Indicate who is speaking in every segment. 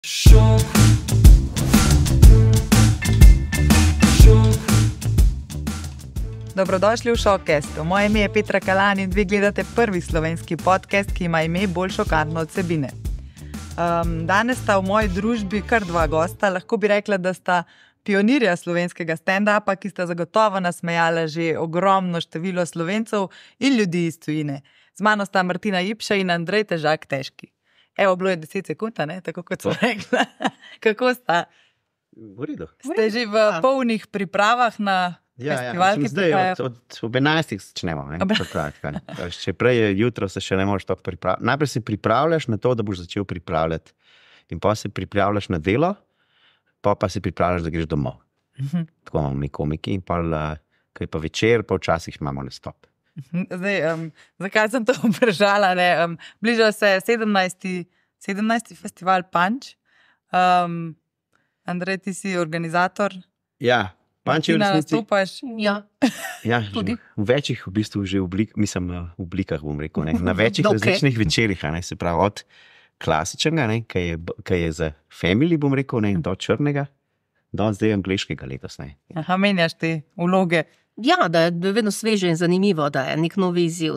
Speaker 1: Dobrodošli v Šokcastu. Moje ime je Petra Kalan in vi gledate prvi slovenski podcast, ki ima ime bolj šokantno od vsebine. Danes sta v moji družbi kar dva gosta, lahko bi rekla, da sta pionirja slovenskega stand-upa, ki sta zagotovo nasmejala že ogromno število Slovencev in ljudi iz tujine. Z mano sta Martina Ipša in Andrej Težak Težki. Evo, bilo je 10 sekund, ne? Tako kot sem rekla. Kako sta?
Speaker 2: V redu.
Speaker 1: Ste že v polnih pripravah na festival, ki
Speaker 2: zdaj ob 11 začnemo. Če prej je jutro, se še ne moreš tako pripraviti. Najprej se pripravljaš na to, da boš začel pripravljati. In pa se pripravljaš na delo, pa se pripravljaš, da greš domov. Tako imamo mi komiki in pa, ko je pa večer, pa včasih imamo nastop.
Speaker 1: Zdaj, zakaj sem to vprašala? Bliža se 17. festival Punch. Andrej, ti si organizator.
Speaker 2: Ja, Punch je v resnici.
Speaker 1: Nastopaš?
Speaker 3: Ja,
Speaker 2: tudi. V večjih v bistvu že oblikah, bom rekel. Ne? Na večjih različnih večerih, se pravi od klasičnega, ki je za family, bom rekel, ne? Do črnega, do zdaj angleškega letos. Ne?
Speaker 1: Aha, menjaš te vloge.
Speaker 3: Ja, da je vedno sveže in zanimivo, da je nek novi izziv.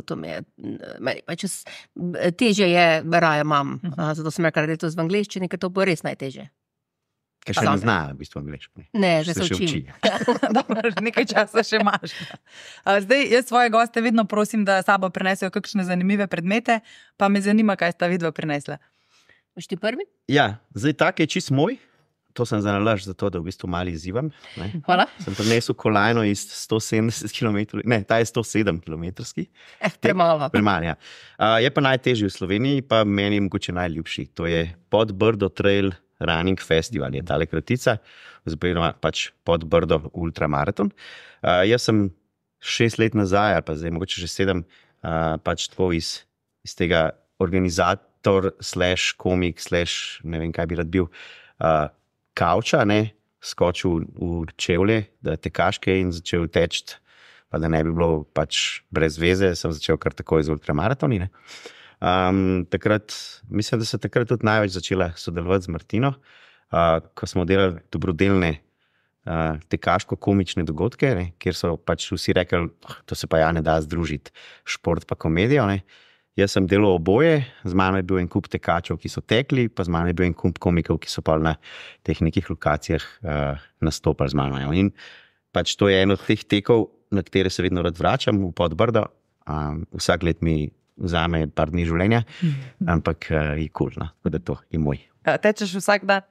Speaker 3: Težje je, raje imam, zato sem rekla, da je to v angleščini, ker to bo res najtežje.
Speaker 2: Ker še ne zna v bistvu angleško.
Speaker 3: Ne, že se učim.
Speaker 1: Nekaj časa še imaš. Zdaj, jaz svoje goste vedno prosim, da sabo prinesejo kakšne zanimive predmete, pa me zanima, kaj sta vidva prinesla.
Speaker 3: Boš ti prvi?
Speaker 2: Ja, zdaj tak je čist moj. To sem zanalaž zato, da v bistvu malo izzivam.
Speaker 3: Hvala.
Speaker 2: Sem prinesel kolajno iz 170 km, ne, ta je 107 km.
Speaker 3: Premalo.
Speaker 2: Premalo, ja. Je pa najtežji v Sloveniji, pa meni mogoče najljubši. To je Podbrdo Trail Running Festival, je tale kratica, oziroma pač Podbrdo Ultramaraton. Jaz sem 6 let nazaj, ali pa zdaj mogoče že 7, pač tako iz tega organizator / komik / ne vem, kaj bi rad bil, kavča, skočil v čevlje, da tekaške in začel teči, pa da ne bi bilo pač brez veze, sem začel kar takoj z ultramaratoni. Mislim, da se takrat tudi največ začela sodelovati z Martino, ko smo delali dobrodelne tekaško-komične dogodke, kjer so pač vsi rekli, to se pa ja ne da združiti šport pa komedijo. Jaz sem delal oboje, z mano je bil en kup tekačev, ki so tekli, pa z mano je bil en kup komikov, ki so pa na teh nekih lokacijah nastopali z mano. In pač to je en od teh tekov, na katere se vedno rad vračam v Podbrdo. Vsak let mi vzame par dni življenja, ampak je cool, tako da to je moj.
Speaker 1: Tečeš vsak dan?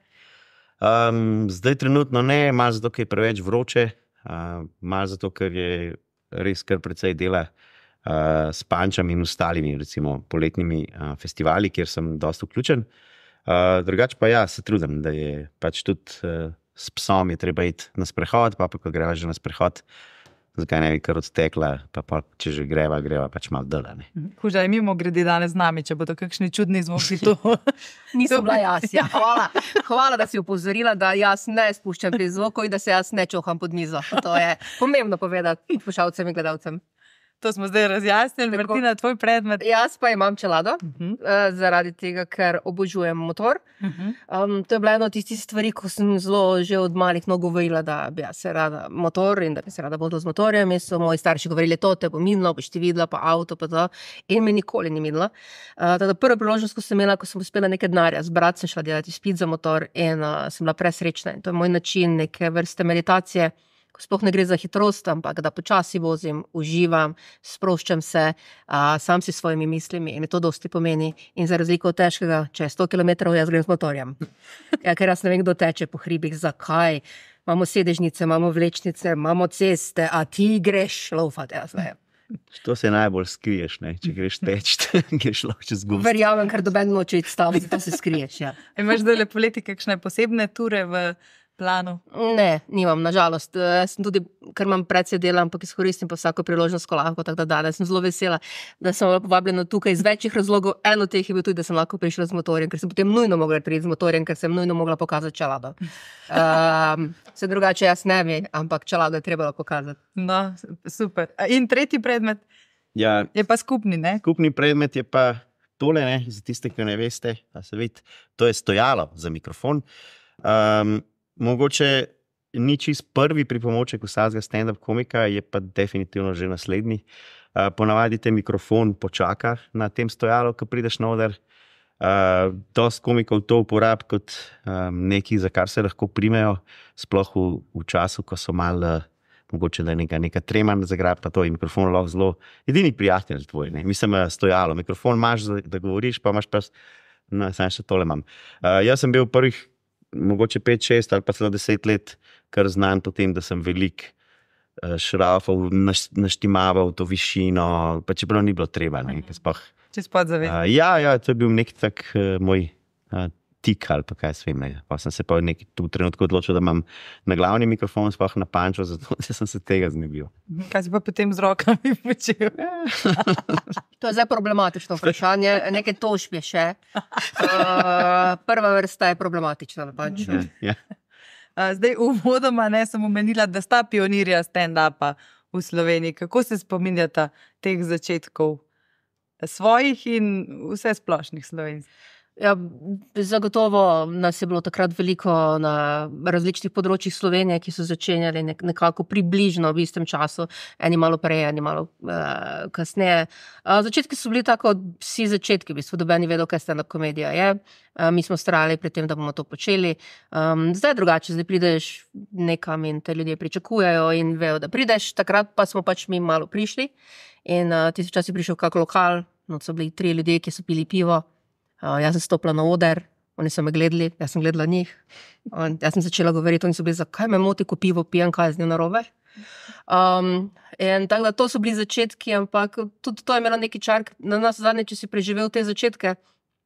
Speaker 2: Zdaj trenutno ne, malo zato, ker je preveč vroče, malo zato, ker je res kar precej dela s Punchom in ostalimi, recimo poletnimi festivali, kjer sem dosti vključen. Drugače pa ja, se trudim, da je pač tudi s psom je treba iti na sprehod, pa ko greva že na sprehod, zakaj ne bi kar odtekla, pa če že greva pač malo dela.
Speaker 1: Huža je mimo grede danes z nami, če bodo kakšni čudni zvoki tu.
Speaker 3: Nisem bila jaz, ja. Hvala, da si upozorila, da jaz ne spuščam pri zvoku in da se jaz ne čoham pod mizo. To je pomembno povedati poslušalcem in gledalcem.
Speaker 1: To smo zdaj razjasnili. Martina, tvoj predmet?
Speaker 3: Jaz pa imam čelado, zaradi tega, ker obožujem motor. To je bila ena od tistih stvari, ko sem zelo že od malih nog govorila, da bi jaz se rada motor in da bi se rada bolj z motorjem. In so moji starši govorili, to te bo minilo, boš ti videla, pa avto, pa to. In me nikoli ni minilo. Tada prva priložnost, ko sem imela, ko sem uspela nekaj denarja zbrati, sem šla delati izpit za motor in sem bila presrečna. In to je moj način neke vrste meditacije, ko sploh ne gre za hitrost, ampak da počasi vozim, uživam, sproščam se, sam si s svojimi mislimi in mi to dosti pomeni. In za razliko od težkega, če je 100 km, jaz grem z motorjem. Ja, ker jaz ne vem, kdo teče po hribih, zakaj. Imamo sedežnice, imamo vlečnice, imamo ceste, a ti greš laufati, jaz ne vem.
Speaker 2: To se najbolj skriješ, če greš teč, greš lahko čez gozd.
Speaker 3: Verjamem, ker doben noče iti staviti, to se skriješ, ja.
Speaker 1: Imaš zdaj poleti kakšne posebne ture v planu?
Speaker 3: Ne, nimam, nažalost. Sem tudi, ker imam precej dela, ampak izkoristim pa vsako priložnost, ko lahko, tako da danes sem zelo vesela, da sem povabljena tukaj iz večjih razlogov. Eno teh je bil tudi, da sem lahko prišla z motorjem, ker sem potem nujno mogla priti z motorjem, ker sem nujno mogla pokazati čelado. Se drugače jaz ne bi, ampak čelado je treba pokazati.
Speaker 1: No, super. In tretji predmet?
Speaker 2: Ja,
Speaker 1: je pa skupni, ne?
Speaker 2: Skupni predmet je pa tole, ne, za tiste, ki ne veste, se vidi, to je stojalo za mikrofon. Mogoče ni čist prvi pripomoček vsakega stand-up komika, je pa definitivno že naslednji. Ponavadi te mikrofon počaka na tem stojalu, ko prideš na oder. Dosti komikov to uporablja kot nekaj, za kar se lahko primejo, sploh v času, ko so malo, mogoče da je neka trema zagrab, pa to je mikrofon lahko zelo edini prijatelj tvoj. Ne? Mislim, stojalo. Mikrofon imaš, da govoriš, pa imaš pa, samo še tole imam. Jaz sem bil prvih, mogoče 5, 6 ali pa celo 10 let, kar znam po tem, da sem velik šrafal, naštimaval to višino, pa čeprav ni bilo treba.
Speaker 1: Čez podzavest.
Speaker 2: Ja, to je bil nek tak moj tik ali pa kaj svem. Pa sem se pa v neki trenutku odločil, da imam na glavni mikrofon, sploh na pančo, zato sem se tega znebil.
Speaker 1: Kaj si pa potem z rokami počel?
Speaker 3: To je zdaj problematično vprašanje. Nekaj tožb je še. Prva vrsta je problematična na panču.
Speaker 2: Ja.
Speaker 1: Zdaj, uvodoma sem omenila, da sta pionirja stand-upa v Sloveniji. Kako se spominjata teh začetkov svojih in vse splošnih slovenskih?
Speaker 3: Ja, zagotovo nas je bilo takrat veliko na različnih področjih Slovenije, ki so začenjali nekako približno v istem času, eni malo prej, eni malo kasneje. Začetki so bili tako, vsi začetki, v bistvu nobeni vedel, kaj stand-up komedija je. Mi smo vztrajali pri tem, da bomo to počeli. Zdaj je drugače, zdaj prideš nekam in te ljudje pričakujejo in vejo, da prideš. Takrat pa smo pač mi malo prišli in ti včasih prišel kak lokal, so bili 3 ljudje, ki so pili pivo. Jaz sem stopila na oder, oni so me gledali, jaz sem gledala njih. Jaz sem začela govoriti, oni so bili, zakaj me moti, ko pivo pijem, kaj z njo narobe. In tako da to so bili začetki, ampak tudi to je imelo neki čar. Na nas zadnje, če si preživel te začetke,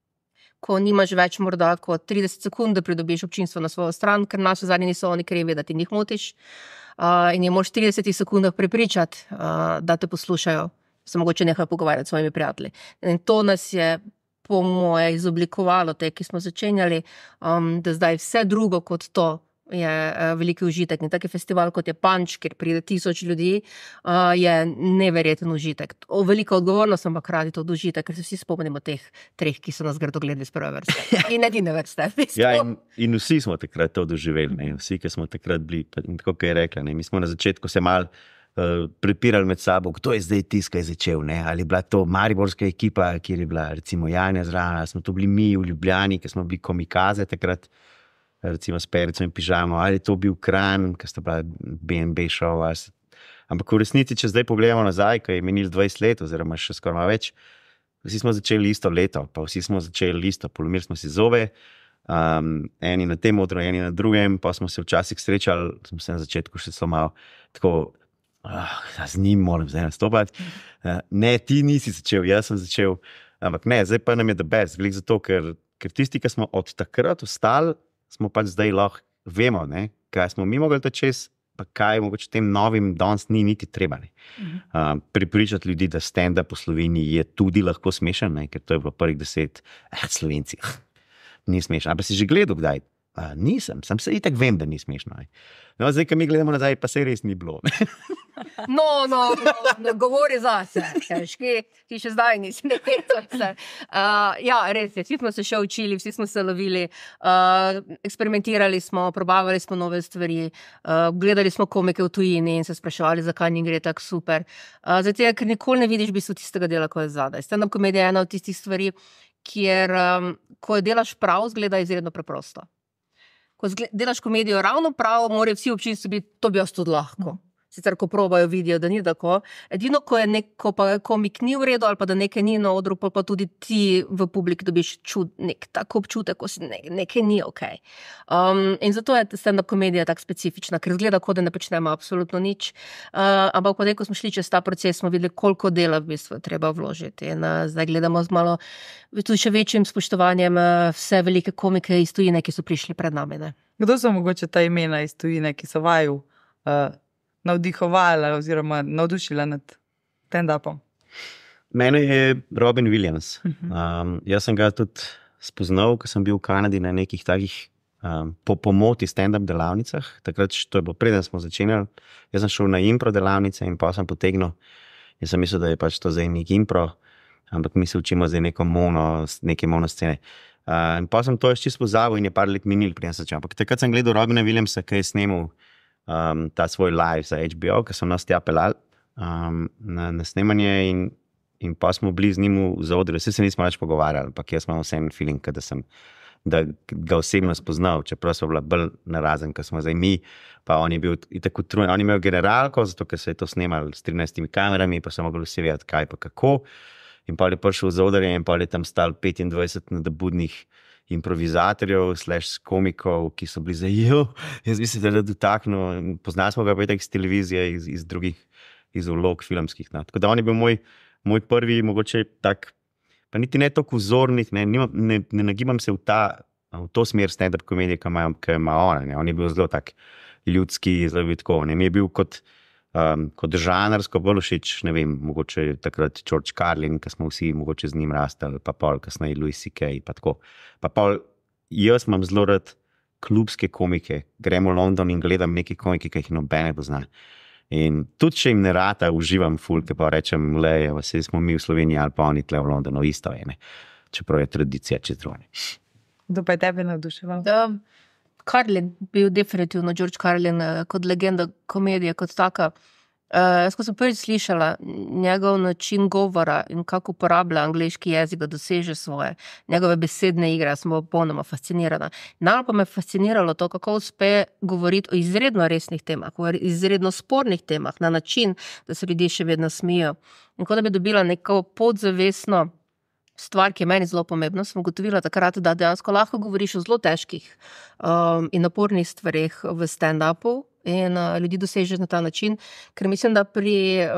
Speaker 3: ko nimaš več morda kot 30 sekund, da pridobiš občinstvo na svojo stran, ker nas zadnje niso oni krivi, da ti njih motiš. In je moraš 30 sekundah prepričati, da te poslušajo, se mogoče nehajo pogovarjati s svojimi prijatelji. In to nas je po moje izoblikovalo, te, ki smo začenjali, da zdaj vse drugo kot to je veliki užitek. In taki festival, kot je Punch, kjer pride 1000 ljudi, je neverjeten užitek. Velika odgovornost, ampak radi to užitek, ker se vsi spomnimo teh 3, ki so nas grdo gledali z prve vrste. In edine vrste.
Speaker 2: Ja, in vsi smo takrat to doživeli, ne? Vsi, ki smo takrat bili, tako kot je rekla, ne? Mi smo na začetku se malo prepirali med sabo, kdo je zdaj tiskaj začel, ne? Ali je bila to mariborska ekipa, kjer je bila recimo Janja zraven, ali smo to bili mi v Ljubljani, ki smo bili komikaze takrat, recimo s Perico in Pižamo, ali je to bil Kranj, ki sta bila BNB show. Ampak v resnici, če zdaj pogledamo nazaj, ko je menil 20 let, oziroma še skoraj malo več, vsi smo začeli isto leto, pa vsi smo začeli isto, polomili smo si zobe, eni na tem odru, eni na drugem, pa smo se včasih srečali, smo se na začetku še so malo tako, z njim moram zdaj nastopati. Ne, ti nisi začel, jaz sem začel. Ampak ne, zdaj pa nam je the best. Glede zato, ker tisti, ki smo od takrat ostali, smo pač zdaj lahko vemo, ne, kaj smo mi mogli to čez, pa kaj mogoče tem novim danes ni niti treba. Pripričati ljudi, da stand-up v Sloveniji je tudi lahko smešen, ne, ker to je bilo prvih 10 Slovenci. Ni smešno. A pa si že gledal kdaj? Nisem, sam se itak vem, da ni smešno. No, zdaj, ko mi gledamo nazaj, pa se res ni bilo.
Speaker 3: No, govori zase, ki še zdaj nisi nekaj. Ja, res je, vsi smo se še učili, vsi smo se lovili, eksperimentirali smo, probavali smo nove stvari, gledali smo komike v tujini in se spraševali, zakaj njim gre tako super. Zato, ker nikoli ne vidiš v bistvu tistega dela, ko je zadaj. Stand-up komedija je ena od tistih stvari, kjer, ko jo delaš prav, zgleda izredno preprosto. Ko delaš komedijo ravno prav, morajo vsi občinstvi biti, to bi jaz tudi lahko. Sicer, ko probajo, vidijo, da ni tako. Edino, ko pa komik ni v redu ali pa da nekaj ni na odru, pa tudi ti v publiki dobiš nek tak občutek, ko si nekaj ni okej. In zato je stand-up komedija tako specifična, ker zgleda, kot da ne počnemo absolutno nič. Ampak potem, ko smo šli čez ta proces, smo videli, koliko dela v bistvu treba vložiti. In zdaj gledamo z malo tudi še večjim spoštovanjem vse velike komike iz tujine, ki so prišli pred nami. Ne?
Speaker 1: Kdo so mogoče ta imena iz tujine, ki so vaju navdihovala oziroma navdušila nad stand-upom?
Speaker 2: Mene je Robin Williams. Jaz sem ga tudi spoznal, ko sem bil v Kanadi na nekih takih po pomoti stand-up delavnicah. Takrat, to je bilo preden smo začenjali, jaz sem šel na impro delavnice in pa sem potegnil in sem mislil, da je pač to zdaj nek impro. ampak mi se učimo za neke monoscene. In pa sem to čisto pozabil in je par let minil, preden sem začel. Ampak takrat sem gledal Robina Williamsa, ki je snemal ta svoj live za HBO, ki so nas tja pelali na snemanje in pa smo bili z njim v zaodrju. Vse se nismo več pogovarjali, ampak jaz imam vseeno feeling, da ga osebno spoznal, čeprav so bila bolj narazen, kot smo zdaj mi, pa on je bil tako utrujen. On je imel generalko, zato ker se je to snemali s 13 kamerami, pa so mogli vsi vedeti, kaj pa kako. In pa je prišel z odrja in pa je tam stal 25 nadobudnih improvizatorjev, komikov, ki so bili jaz bi se da dotaknil. Poznali smo ga pa iz televizije, iz vlog filmskih. No. Tako da on je bil moj prvi, mogoče tak, pa niti ne toliko vzornik, ne nagibam se v to smer stand-up komedije, ki ima on. Ne. On je bil zelo tak ljudski, zelo tako. Ne. Mi je bil kot žanrsko bolj všeč, ne vem, mogoče takrat George Carlin, ki smo vsi mogoče z njim rastali, pa pol kasneje Louis C.K. pa tako. Pa pol, jaz imam zelo rad klubske komike, gremo v London in gledam neke komike, ki jih nobene pozna. In tudi, če jim ne rata, uživam ful, ki pa rečem, vse smo mi v Sloveniji ali pa oni tle v Londonu, isto je, ne. Čeprav je tradicija čez druge.
Speaker 1: Kdo pa je tebe navduševal?
Speaker 3: Carlin bil definitivno, George Carlin, kot legenda komedije, kot taka. Jaz, ko sem prvič slišala njegov način govora in kako uporablja angleški jezik, da doseže svoje, njegove besedne igre, sem bila popolnoma fascinirana. Najbolj pa me je fasciniralo to, kako uspe govoriti o izredno resnih temah, o izredno spornih temah, na način, da se ljudje še vedno smijo. In ko da bi dobila neko podzavestno stvar, ki je meni zelo pomembna, sem ugotovila takrat, da dejansko lahko govoriš o zelo težkih in napornih stvareh v stand-upu in ljudi dosežeš na ta način, ker mislim, da pri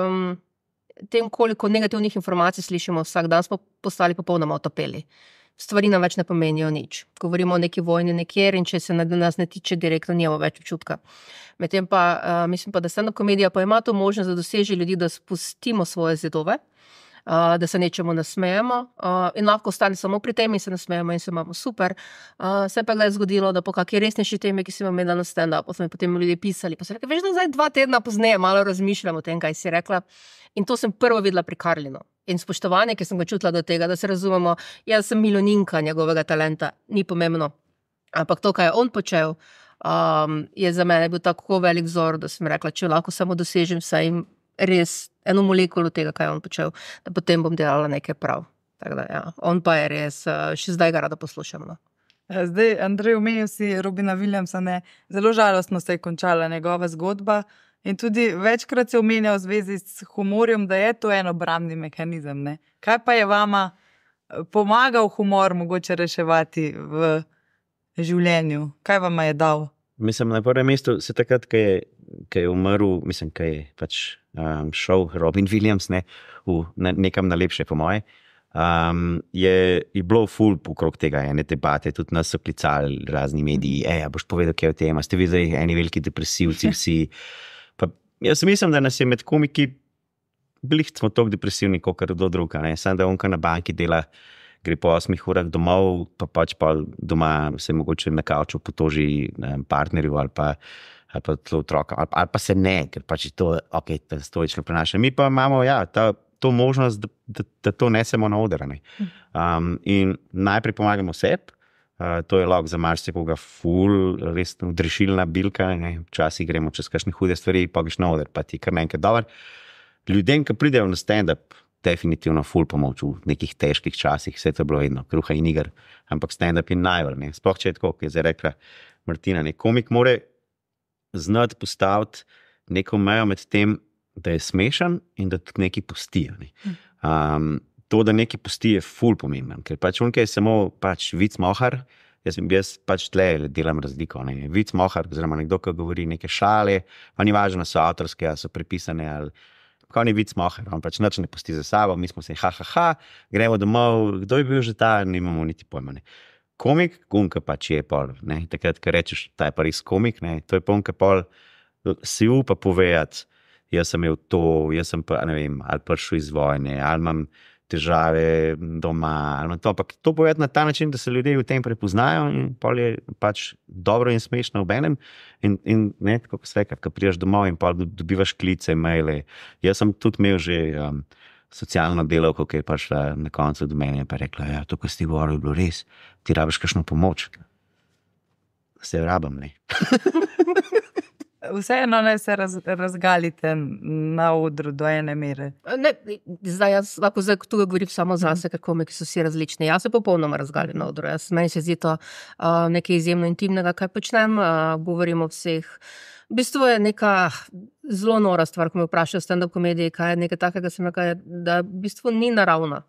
Speaker 3: tem, koliko negativnih informacij slišimo vsak dan, smo postali popolnoma otopeli. Stvari nam več ne pomenijo nič. Govorimo o neki vojni nekjer in če se nas ne tiče direktno, nimamo več občutka. Medtem pa mislim pa, da stand-up komedija pa ima to možnost, da doseže ljudi, da spustimo svoje zidove, da se nečemu nasmejemo in lahko ostane samo pri tem in se nasmejemo in se imamo super. Se pa je zgodilo, da po kakšni resnejši temi, ki si imela na stand-upu, so mi potem ljudje pisali, pa so rekli, veš, da zdaj 2 tedna pozneje malo razmišljam o tem, kaj si rekla. In to sem prvo videla pri Carlinu. In spoštovanje, ki sem ga čutila do tega, da se razumemo, jaz sem milijoninka njegovega talenta, ni pomembno. Ampak to, kaj je on počel, je za mene bil tako velik vzor, da sem rekla, če lahko samo dosežem vsaj res eno molekulo tega, kaj je on počel, da potem bom delala nekaj prav. Tako da, ja, on pa je res, še zdaj ga rada poslušam. No.
Speaker 1: Zdaj, Andrej, omenil si Robina Williamsa, ne, zelo žalostno se je končala njegova zgodba in tudi večkrat se omenja v zvezi s humorjem, da je to en obrambni mehanizem. Ne. Kaj pa je vama pomagal humor mogoče reševati v življenju? Kaj vama je dal?
Speaker 2: Mislim, na prvem mestu se takrat, ko je umrl, mislim, ko je pač šel Robin Williams nekam na lepše, po moje, je bilo ful okrog tega ene debate, tudi nas so klicali razni mediji, a boš povedal, kaj je o tem, ste videli eni veliki depresivci vsi. Pa jaz mislim, da nas je med komiki bili smo toliko depresivni, kot do druga, ne, samo da onka na banki dela, gre po 8 urah domov, pa pač pa doma se mogoče na kavču potoži partnerju ali pa otroka, ali pa se ne, ker pač je to, ok, stoično prenaša. Mi pa imamo, ja, to možnost, da to nesemo na oder. In najprej pomagamo sebi, to je lahko za marsikoga ful, res odrešilna bilka, včasih gremo čez kakšne hude stvari, pa greš na oder, pa ti kar nekaj dober. Ljudem, ki pridejo na stand-up, definitivno ful pomoč v nekih težkih časih, vse to je bilo vedno, kruha in iger, ampak stand-up je najbolj, sploh če je tako, ki je zdaj rekla Martina, komik more znati postaviti neko mejo med tem, da je smešen in da tudi nekaj pusti. To, da nekaj pusti, je ful pomemben, ker pač on, ki je samo pač vic mohar, jaz pač tle delam razliko, vic mohar, oziroma nekdo, ki govori neke šale, pa ni važno, so avtorske, ali so prepisane, ali kao ni vic mohar, on pač nič ne pusti za sabo, mi smo se gremo domov, kdo je bil že ta, nimamo niti pojma. Komik, gunka pač je pol, takrat, ko rečeš, ta je pa res komik, to je ponka pol, si upa povedati, jaz sem imel to, jaz sem pa, ne vem, ali prišel iz vojne, ali imam težave doma, ali to, ampak to povedati na ta način, da se ljudje v tem prepoznajo in pol je pač dobro in smešno ob enem in ne, tako ko se reka, ko prideš domov in pol dobivaš klice, maile. Jaz sem tudi imel že socialno delavko, ki je prišla na koncu do mene in pa rekla, ja, to, kar si govoril, je bilo res, ti rabiš kakšno pomoč. Se rabim, ne.
Speaker 1: Vseeno ne se razgalite na odru do ene mere.
Speaker 3: Ne, zdaj jaz lahko tukaj govorim samo zase, ker komiki so vsi različni. Jaz se popolnoma razgalim na odru. Meni se zdi to nekaj izjemno intimnega, kaj počnem, govorim o vseh. V bistvu je neka zelo nora stvar, ko me vprašajo stand-up komediji, kaj je nekaj takega, da v bistvu ni naravna.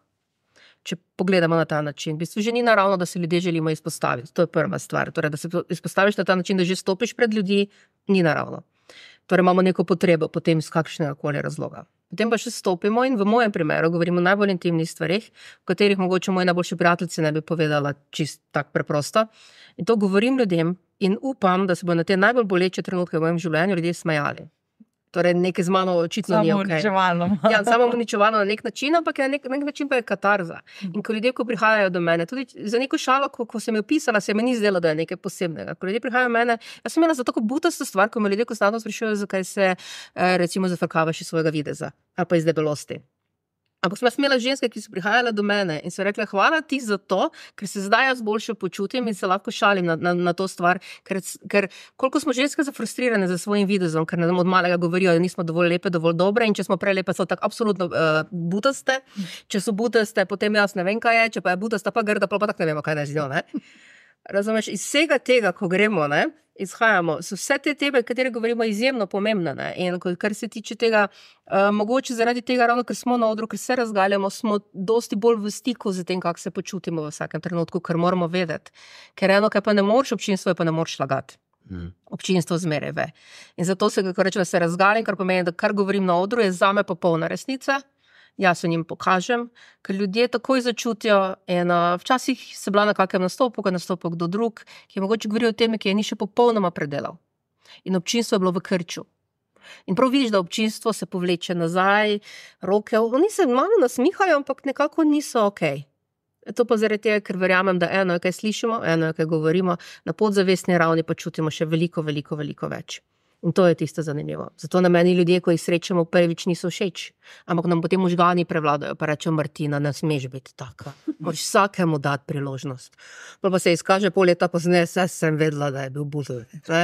Speaker 3: Če pogledamo na ta način. V bistvu že ni naravno, da se ljudje želimo izpostaviti. To je prva stvar. Torej, da se izpostaviš na ta način, da že stopiš pred ljudi, ni naravno. Torej, imamo neko potrebo potem iz kakšnega koli razloga. Potem pa še stopimo in v mojem primeru govorimo o najbolj intimnih stvareh, v katerih mogoče moji najboljši prijateljici ne bi povedala čist tak preprosto. In to govorim ljudem in upam, da se bo na te najbolj boleče trenutke v mojem življenju ljudje smejali. Torej, nekaj z mano očitno ni okej. Ja, samo uničevano na nek način, ampak na nek način pa je katarza. In ko ljudje, ko prihajajo do mene, tudi za neko šalo, ko sem jo pisala, se mi ni zdelo, da je nekaj posebnega. Ko ljudje prihajajo do mene, jaz sem imela za tako butasto stvar, ko me ljudje konstantno sprašujejo, zakaj se recimo zafrkavaš iz svojega videza ali pa iz debelosti. Ampak sem imela ženske, ki so prihajale do mene in so rekle, hvala ti za to, ker se zdaj jaz boljše počutim in se lahko šalim na to stvar, ker koliko smo ženske zafrustrirane za svojim videzom, ker nam od malega govorijo, da nismo dovolj lepe, dovolj dobre in če smo prelepe, so tako absolutno butaste. Če so butaste, potem jaz ne vem, kaj je, če pa je butasta pa grda, pa tako ne vemo, kaj naj z njo, ne? Razumeš, iz vsega tega, ko gremo, ne, izhajamo, so vse te teme, katere govorimo, izjemno pomembne, ne, in kar se tiče tega, mogoče zaradi tega, ravno ker smo na odru, ker se razgaljamo, smo dosti bolj v stiku z tem, kako se počutimo v vsakem trenutku, ker moramo vedeti, ker eno, kaj pa ne moreš, občinstvo je pa ne moreš lagati. Občinstvo zmeraj ve. In zato se, kako rečem, se razgalim, kar pomeni, da kar govorim na odru, je zame popolna resnica. Jaz se njim pokažem, ker ljudje takoj začutijo in včasih se bila na kakem nastopu, ko nastopa kdo drug, ki je mogoče govoril o temi, ki je ni še popolnoma predelal. In občinstvo je bilo v krču. In prav vidiš, da občinstvo se povleče nazaj, roke, oni se malo nasmihajo, ampak nekako niso okej. To pa zaradi tega, ker verjamem, da eno je, kaj slišimo, eno je, kaj govorimo, na podzavestni ravni pa čutimo še veliko, veliko, veliko več. In to je tisto zanimivo. Zato na meni ljudje, ko jih srečamo, prvič niso všeč. Ampak nam potem možgani prevladajo, pa rečejo, Martina, ne smeš biti taka. Moraš vsakemu dati priložnost. Pa se izkaže pol leta pozneje, sem vedela, da je bil buzov.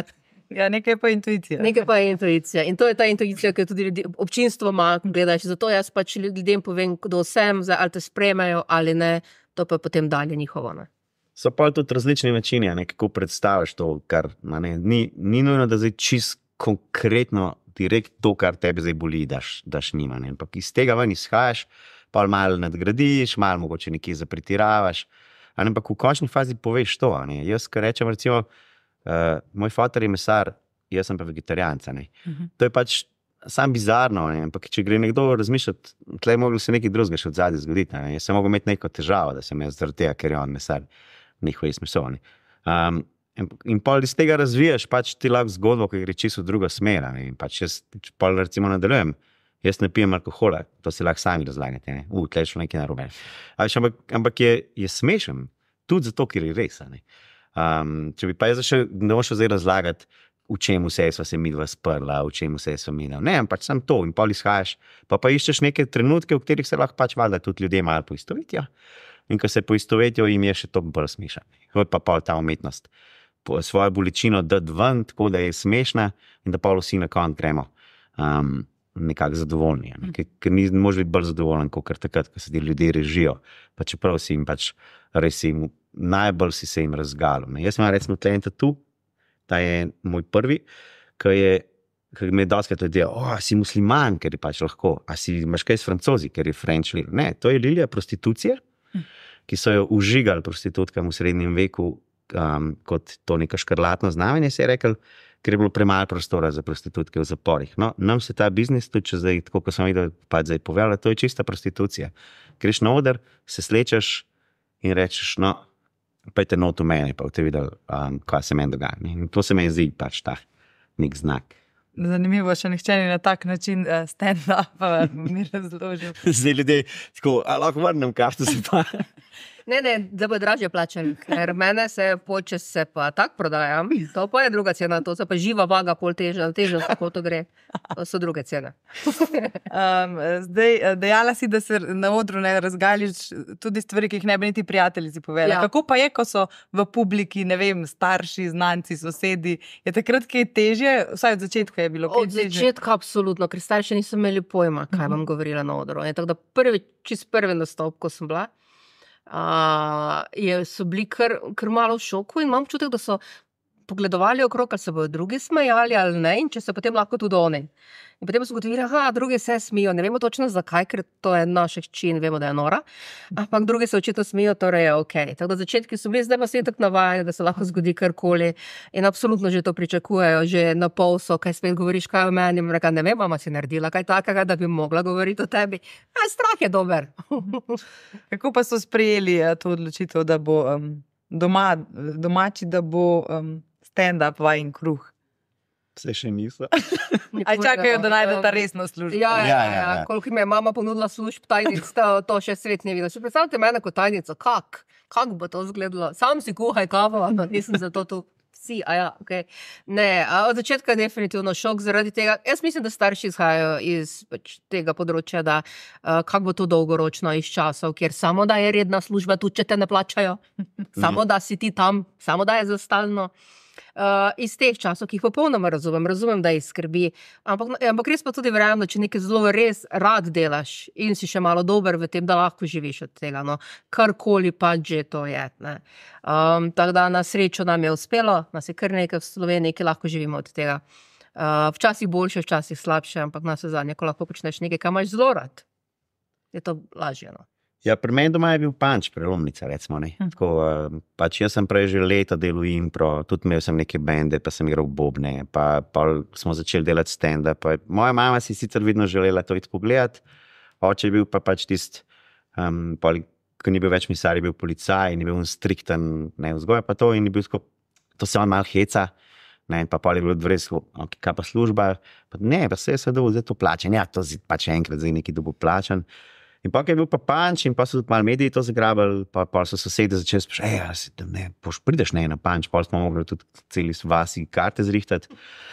Speaker 1: Ja, nekaj pa intuicija.
Speaker 3: Nekaj pa je intuicija. In to je ta intuicija, ki tudi občinstvo ima, gledaš. Zato jaz pač ljudem povem, kdo sem, ali te sprejmejo ali ne, to pa potem dalje njihovo, ne.
Speaker 2: So pa tudi različni načini, kako predstaviš to, kar ni nujno, da zdaj čist konkretno, direkt to, kar tebe zdaj boli, daš njima. Ampak iz tega ven izhajaš, pa malo nadgradiš, malo mogoče nekje zapretiravaš, ampak v končni fazi poveš to. Jaz, kar rečem, recimo, moj foter je mesar, jaz sem pa vegetarijanca. To je pač sam bizarno, ampak če gre nekdo razmišljati, tle je moglo se nekaj drugega še od zadnje zgoditi. Jaz sem mogel imeti neko težavo, da sem jaz zaradi tega, ker je on mesar, njihov jaz meso. In pol iz tega razvijaš pač ti lahko zgodbo, ki gre čisto v drugo smer. In pač jaz pol recimo nadaljujem. Jaz ne pijem alkohola, to se lahko sami razlagate. Tle je šlo nekaj narobe. Ampak je smešen, tudi zato, ker je res. Če bi pa jaz ne bošel zdaj razlagati, v čem vse sva se midva sprla, v čem vse sva midva. Ne, pač sam to in pol izhajaš, pa iščeš neke trenutke, v katerih se lahko pač valjda tudi ljudje malo poistovetijo. In ko se poistovetijo, jim je še toliko bolj smešen. Kot pa pol ta umetnost. Svojo bolečino dati ven, tako da je smešna in da pa vsi na konec gremo nekako zadovoljni. Ker ni može biti bolj zadovoljen, kot takrat, ko se ti ljudje režijo. Pa čeprav si jim pač res najbolj si se jim razgalil. Jaz imam recimo tle en tatu, ta je moj prvi, ki me je dostakrat ljudje, si musliman, ker je pač lahko, a si imaš kaj s Francozi, ker je French lilija. Ne, to je lilija prostitucije, ki so jo užigali prostitutkam v srednjem veku, kot to neka škrlatno znamenje, se je rekel, ker je bilo premalo prostora za prostitutke v zaporih. No, nam se ta biznis, tudi če zdaj, tako kot sem videl, pač zdaj povedala, to je čista prostitucija. Greš na oder, se slečeš in rečeš, no, pejte not v meni, pa boste videli, kaj se meni dogaja. In to se meni zdi pač ta nek znak.
Speaker 1: Zanimivo, še nihče ni na tak način stand-up mi razložil.
Speaker 2: Zdaj ljudje, tako, lahko vrnem karto se pa.
Speaker 3: Ne, da bo dražje plačali, ker mene se počes se pa tak prodajam, to pa je druga cena, to se pa živa vaga pol teža, kako to gre, to so druge cene.
Speaker 1: Zdaj, dejala si, da se na odru ne razgališ tudi stvari, ki jih ne bi niti prijateljici povedala.
Speaker 3: Ja.
Speaker 1: Kako pa je, ko so v publiki, ne vem, starši, znanci, sosedi, je takrat kaj težje? Vsaj od začetka je bilo kaj
Speaker 3: Od
Speaker 1: težje?
Speaker 3: začetka absolutno, ker starši niso imeli pojma, kaj bom govorila na odru. Tako da prvi nastop, ko sem bila, so bili kar malo v šoku in imam občutek, da so pogledovali okrog, ali se bodo drugi smejali ali ne, in če se potem lahko tudi oni. In potem so ugotovili, drugi se smijo, ne vemo točno zakaj, ker to je naša hči in vemo, da je nora, ampak drugi se očitno smijo, torej je okej. Tako da začetki so bili, zdaj pa se je tako navajeni, da se lahko zgodi karkoli in absolutno že to pričakujejo, že na pol so, kaj spet govoriš, kaj o meni, in reka, ne vem, mama si naredila kaj takega, da bi mogla govoriti o tebi. Strah je dober.
Speaker 1: Kako pa so sprejeli to odločitev, da bo domači, da bo stand-up vajin kruh?
Speaker 2: Vse še niso.
Speaker 1: Aj čakajo, da najdeta resno službo.
Speaker 3: Ja. Koliko mi je mama ponudila služb tajnic, to še svet ne videl. Še predstavljate mene kot tajnico, kak bo to izgledalo? Sam si kuhaj kavo, nisem zato tu. Vsi, okay. Ne, od začetka je definitivno šok zaradi tega. Jaz mislim, da starši izhajajo iz tega področja, da kako bo to dolgoročno iz časov, kjer samo da je redna služba, tudi če te ne plačajo, samo da si ti tam, samo da je za stalno. Iz teh časov, ki jih popolnoma razumem, da jih skrbi, ampak res pa tudi verjamem, da če nekaj zelo res rad delaš in si še malo dober v tem, da lahko živiš od tega, karkoli pa že to je. Tako da na srečo nam je uspelo, nas je kar nekaj v Sloveniji, ki lahko živimo od tega. Včasih boljše, včasih slabše, ampak na vse zadnje, ko lahko počneš nekaj, kar imaš zelo rad, je to lažje.
Speaker 2: Ja, pri meni doma je bil Punch, prelomnica, recimo. Tako, jaz sem prej že leta delal impro, tudi imel sem neke bende, pa sem igral bobne, pa smo začeli delati stand-up. Moja mama si sicer vedno želela to iti pogledati, oče je bil pa tisti, ko ni bil več misar, je bil policaj in je bil strikten vzgoj, pa to, in je bil to se on malo heca, pa je bilo res, kaj pa služba, pa ne, pa se je sedel, zdaj to plačen, ja, to pač enkrat zdaj neki dobo plačen. In pa je bil pa Punch in pa so tudi malo mediji to zagrabili, pa so sosede začeli spraševati, prideš na Punch, pa smo mogli tudi celi vasi karte zrihtati.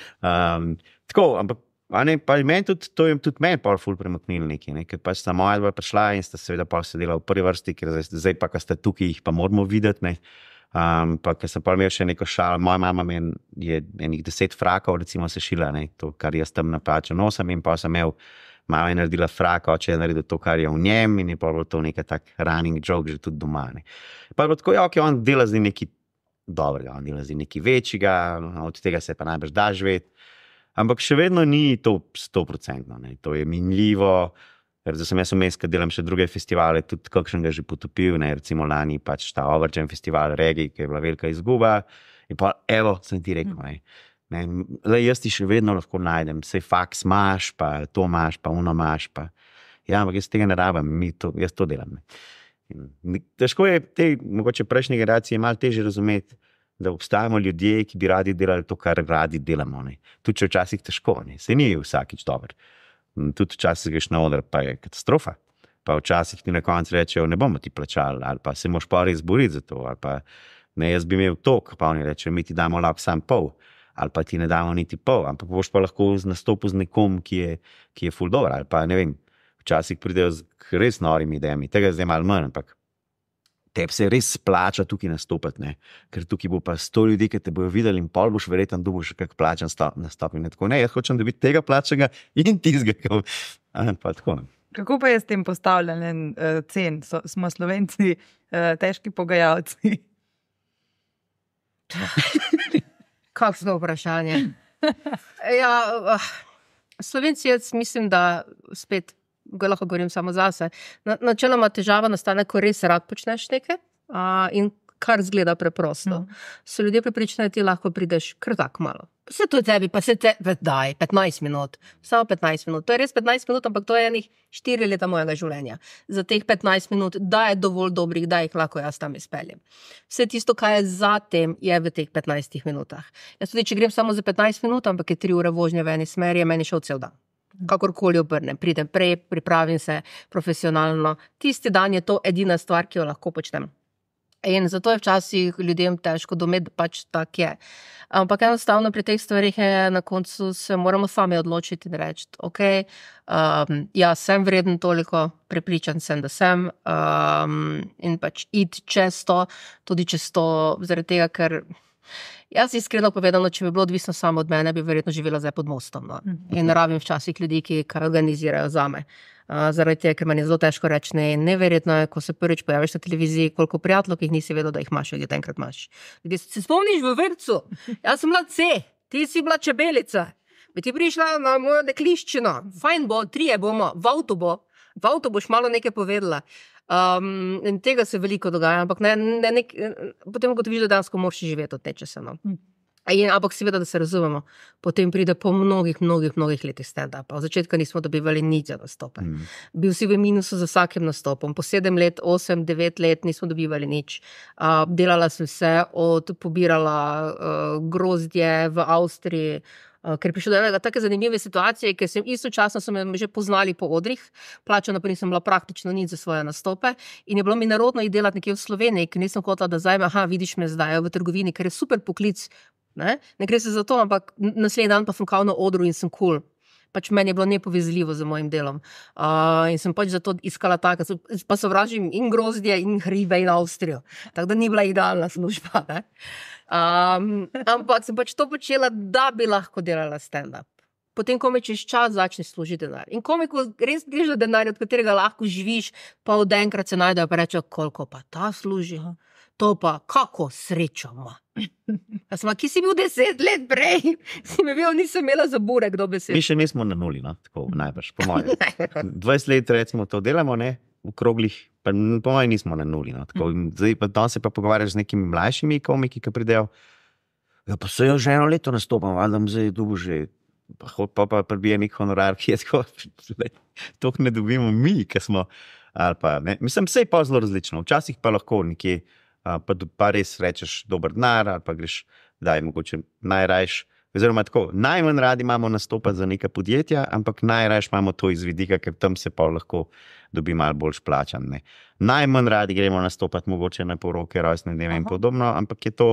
Speaker 2: Tako, ampak pa meni to je tudi meni pol ful premaknili nekaj, ker pač sta moja dva prišla in sta seveda pol sedela v prvi vrsti, ker zdaj pa, ko sta tukaj, jih pa moramo videti, pa ker sem pa imel še neko šalo, moja mama je enih 10 frakov recimo sešila, to, kar jaz tam napačno nosim, in pa sem imel, mama je naredila frak, oče je naredil to, kar je v njem, in je pa bilo to nekaj tak running joke že tudi doma. Pa je bilo tako, on dela zdaj nekaj dobrega, on dela zdaj nekaj večjega, od tega se pa najbrž da živeti, ampak še vedno ni to 100%, to je minljivo, ker zdaj sem jaz vmes, ker delam še druge festivale, tudi kakšen ga že potopil, recimo lani pač ta Overjam festival reggae, ki je bila velika izguba, in pa evo, sem ti rekel, jaz ti še vedno lahko najdem, sej faks imaš, pa to imaš, pa ono imaš, pa ja, ampak jaz tega ne rabim, jaz to delam. Težko je mogoče prejšnje generacije malo težje razumeti, da obstajamo ljudje, ki bi radi delali to, kar radi delamo. Tudi če včasih težko, se ni vsakič dober. Tudi včasih greš na oder, pa je katastrofa. Pa včasih ti na koncu rečejo, ne bomo ti plačali, ali pa se moš pa res boriti za to, ali pa ne, jaz bi imel tok, pa oni rečejo, mi ti damo lap sam pol, ali pa ti ne damo niti pol, ampak boš pa lahko nastopil z nekom, ki je ful dober, ali pa ne vem, včasih pridejo z res norimi idejami, tega zdaj malo manj, ampak tebi se res splača tukaj nastopati, ker tukaj bo pa 100 ljudi, ki te bojo videli in pol boš verjetno dobil še kak plačen nastop in tako, jaz hočem dobiti tega plačenega in tizga, pa tako.
Speaker 1: Kako pa je s tem postavljanjem cen? Smo Slovenci težki pogajalci?
Speaker 3: Kakšno vprašanje. Slovenci, jaz mislim, da spet, lahko govorim samo zase, načeloma težava nastane, ko res rad počneš nekaj in kar zgleda preprosto. So ljudje prepričani, da ti lahko prideš kar tako malo. Pa se to tebi, daj, 15 minut, samo 15 minut. To je res 15 minut, ampak to je enih 4 leta mojega življenja. Za teh 15 minut, da je dovolj dobrih, da jih lahko jaz tam izpeljem. Vse tisto, kaj je zatem, je v teh 15 minutah. Jaz tudi, če grem samo za 15 minut, ampak je 3 ure vožnje v eni smeri, je meni šel cel dan. Kakorkoli obrnem, pridem prej, pripravim se profesionalno. Tisti dan je to edina stvar, ki jo lahko počnem. In zato je včasih ljudem težko dometi, da pač tak je. Ampak enostavno pri teh stvarih je na koncu se moramo sami odločiti in reči, ok, ja, sem vreden toliko, prepričan sem, da sem, in pač iti čez to, tudi čez to, zaradi tega, ker jaz iskreno povedano, če bi bilo odvisno samo od mene, bi verjetno živela zdaj pod mostom. No? In rabim včasih ljudi, ki kaj organizirajo zame. Zaradi tega, ker meni je zelo težko reči ne. Neverjetno je, ko se prvič pojaviš na televiziji, koliko prijateljev, ki jih nisi vedel, da jih imaš, že enkrat imaš. Ljudje, se spomniš v vrtcu? Jaz sem bila C, ti si bila čebelica. Bi ti prišla na mojo dekliščino. Fajn bo, 3 bomo, v avto boš malo nekaj povedala. In tega se veliko dogaja, ampak potem ugotoviš, da dejansko moraš živeti od te časa. No. Ampak seveda, da se razumemo, potem pride po mnogih letih stand-upa. Od začetka nismo dobivali nič za nastope. Bil si v minusu za vsakim nastopom. Po 7 let, 8, 9 let nismo dobivali nič. Delala sem se, pobirala grozdje v Avstriji, ker je prišlo do enega take zanimive situacije, ker istočasno so me že poznali po odrih, plačana pa nisem bila praktično nič za svoje nastope in je bilo mi nerodno iti delati nekje v Sloveniji, ker nisem hotela, da zdaj vidiš me zdaj v trgovini, ker je super poklic. Ne gre se za to, ampak naslednji dan pa sem kao na odru in sem cool. Pač meni je bilo nepovezljivo z mojim delom. In sem pač zato iskala tako, pa sovražim in grozdje in hribe in Avstrijo. Tako da ni bila idealna služba. Ne? Ampak sem pač to počela, da bi lahko delala stand-up. Potem, ko me čez čas začne služiti denar. In ko res greš za denar, od katerega lahko živiš, pa od enkrat se najdejo pa rečejo, koliko pa ta služi. To pa, kako srečo ima. Ki si bil 10 let prej, si me bil, nisem imela za bure, kdo bi se...
Speaker 2: Mi še nismo na nuli, no? Tako najbrž, po mojem. 20 let recimo to delamo, ne? V kroglih, pa po mojem nismo na nuli. No? Tako, zdaj pa tam se pa pogovarjaš z nekimi mlajšimi komiki, ki pridejo. Ja, pa se jo že 1 leto nastopam, valjda zdaj tu bo že... Pa prebije nek honorar, ki je tako... To ne dobimo mi, ki smo... Ali pa, ne? Mislim, vse je pa zelo različno. Včasih pa lahko nekje pa res rečeš dober denar, ali pa greš, da je mogoče najrajš, oziroma tako, najmanj radi imamo nastopati za neka podjetja, ampak najrajš imamo to iz vidika, ker tam se pa lahko dobi malo boljš plačan. Ne. Najmanj radi gremo nastopati mogoče na poroke, rojstne dneve in podobno, ampak je to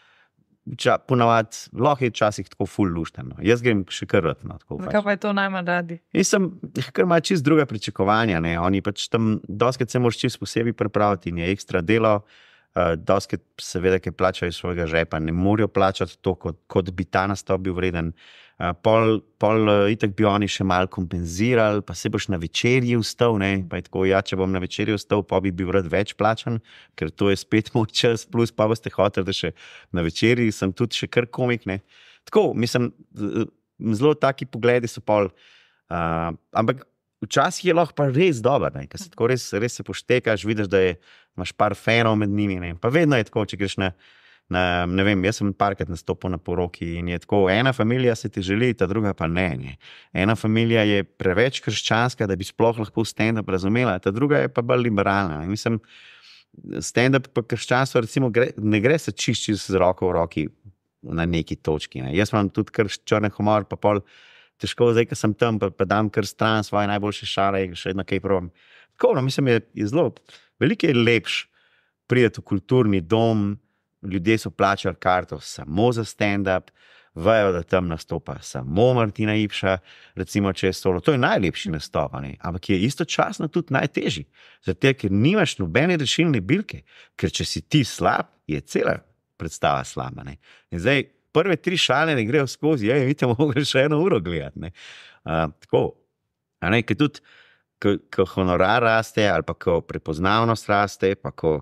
Speaker 2: ponavadi, lahko je včasih tako ful lušteno. Jaz grem še kar rad. No,
Speaker 1: zakaj pa je to najmanj radi?
Speaker 2: Jaz sem, ker ima čist druga pričakovanja, ne. Oni pač tam doskrat se moraš čist posebej pripraviti in je ekstra delo. Doskrat seveda, ki plačajo iz svojega žepa, ne morajo plačati to, kot bi ta nastop bil vreden. Pol itak bi oni še malo kompenzirali, pa se boš na večerji vstal, ne, pa je tako, ja, če bom na večerji vstal, pa bi bil rad več plačan, ker to je spet moj čas, plus pa boste hoteli, da še na večerji sem tudi še kar komik, ne. Tako, mislim, zelo taki pogledi so pol, ampak včasih je lahko pa res dober, ker se tako res se poštekaš, vidiš, da imaš par fanov med njimi, ne? Pa vedno je tako, če greš na, ne vem, jaz sem parkrat nastopil na poroki in je tako, ena familija se ti želi, ta druga pa ne. Ena familija je preveč krščanska, da bi sploh lahko stand-up razumela, ta druga je pa bolj liberalna. In mislim, stand-up pa krščanstvo recimo ne gre se čišči z roko v roki na neki točki. Ne? Jaz imam tudi kar črne humor, pa pol težko, zdaj, ko sem tam, pa dam kar stran svoje najboljše šale, še vedno kaj probam. Tako, no, mislim, je zelo, veliko je lepš priti v kulturni dom, ljudje so plačali karto samo za stand-up, vejo, da tam nastopa samo Martina Ipša, recimo, če je solo. To je najlepši nastop, ne? Ampak je istočasno tudi najtežji, zato ker nimaš nobene rešilne bilke, ker če si ti slab, je cela predstava slaba. Ne? In zdaj, prve 3 šale ne grejo skozi, vidite, mogoče še 1 uro gledati. Tako, ker tudi, ko honorar raste, ali pa ko prepoznavnost raste, pa ko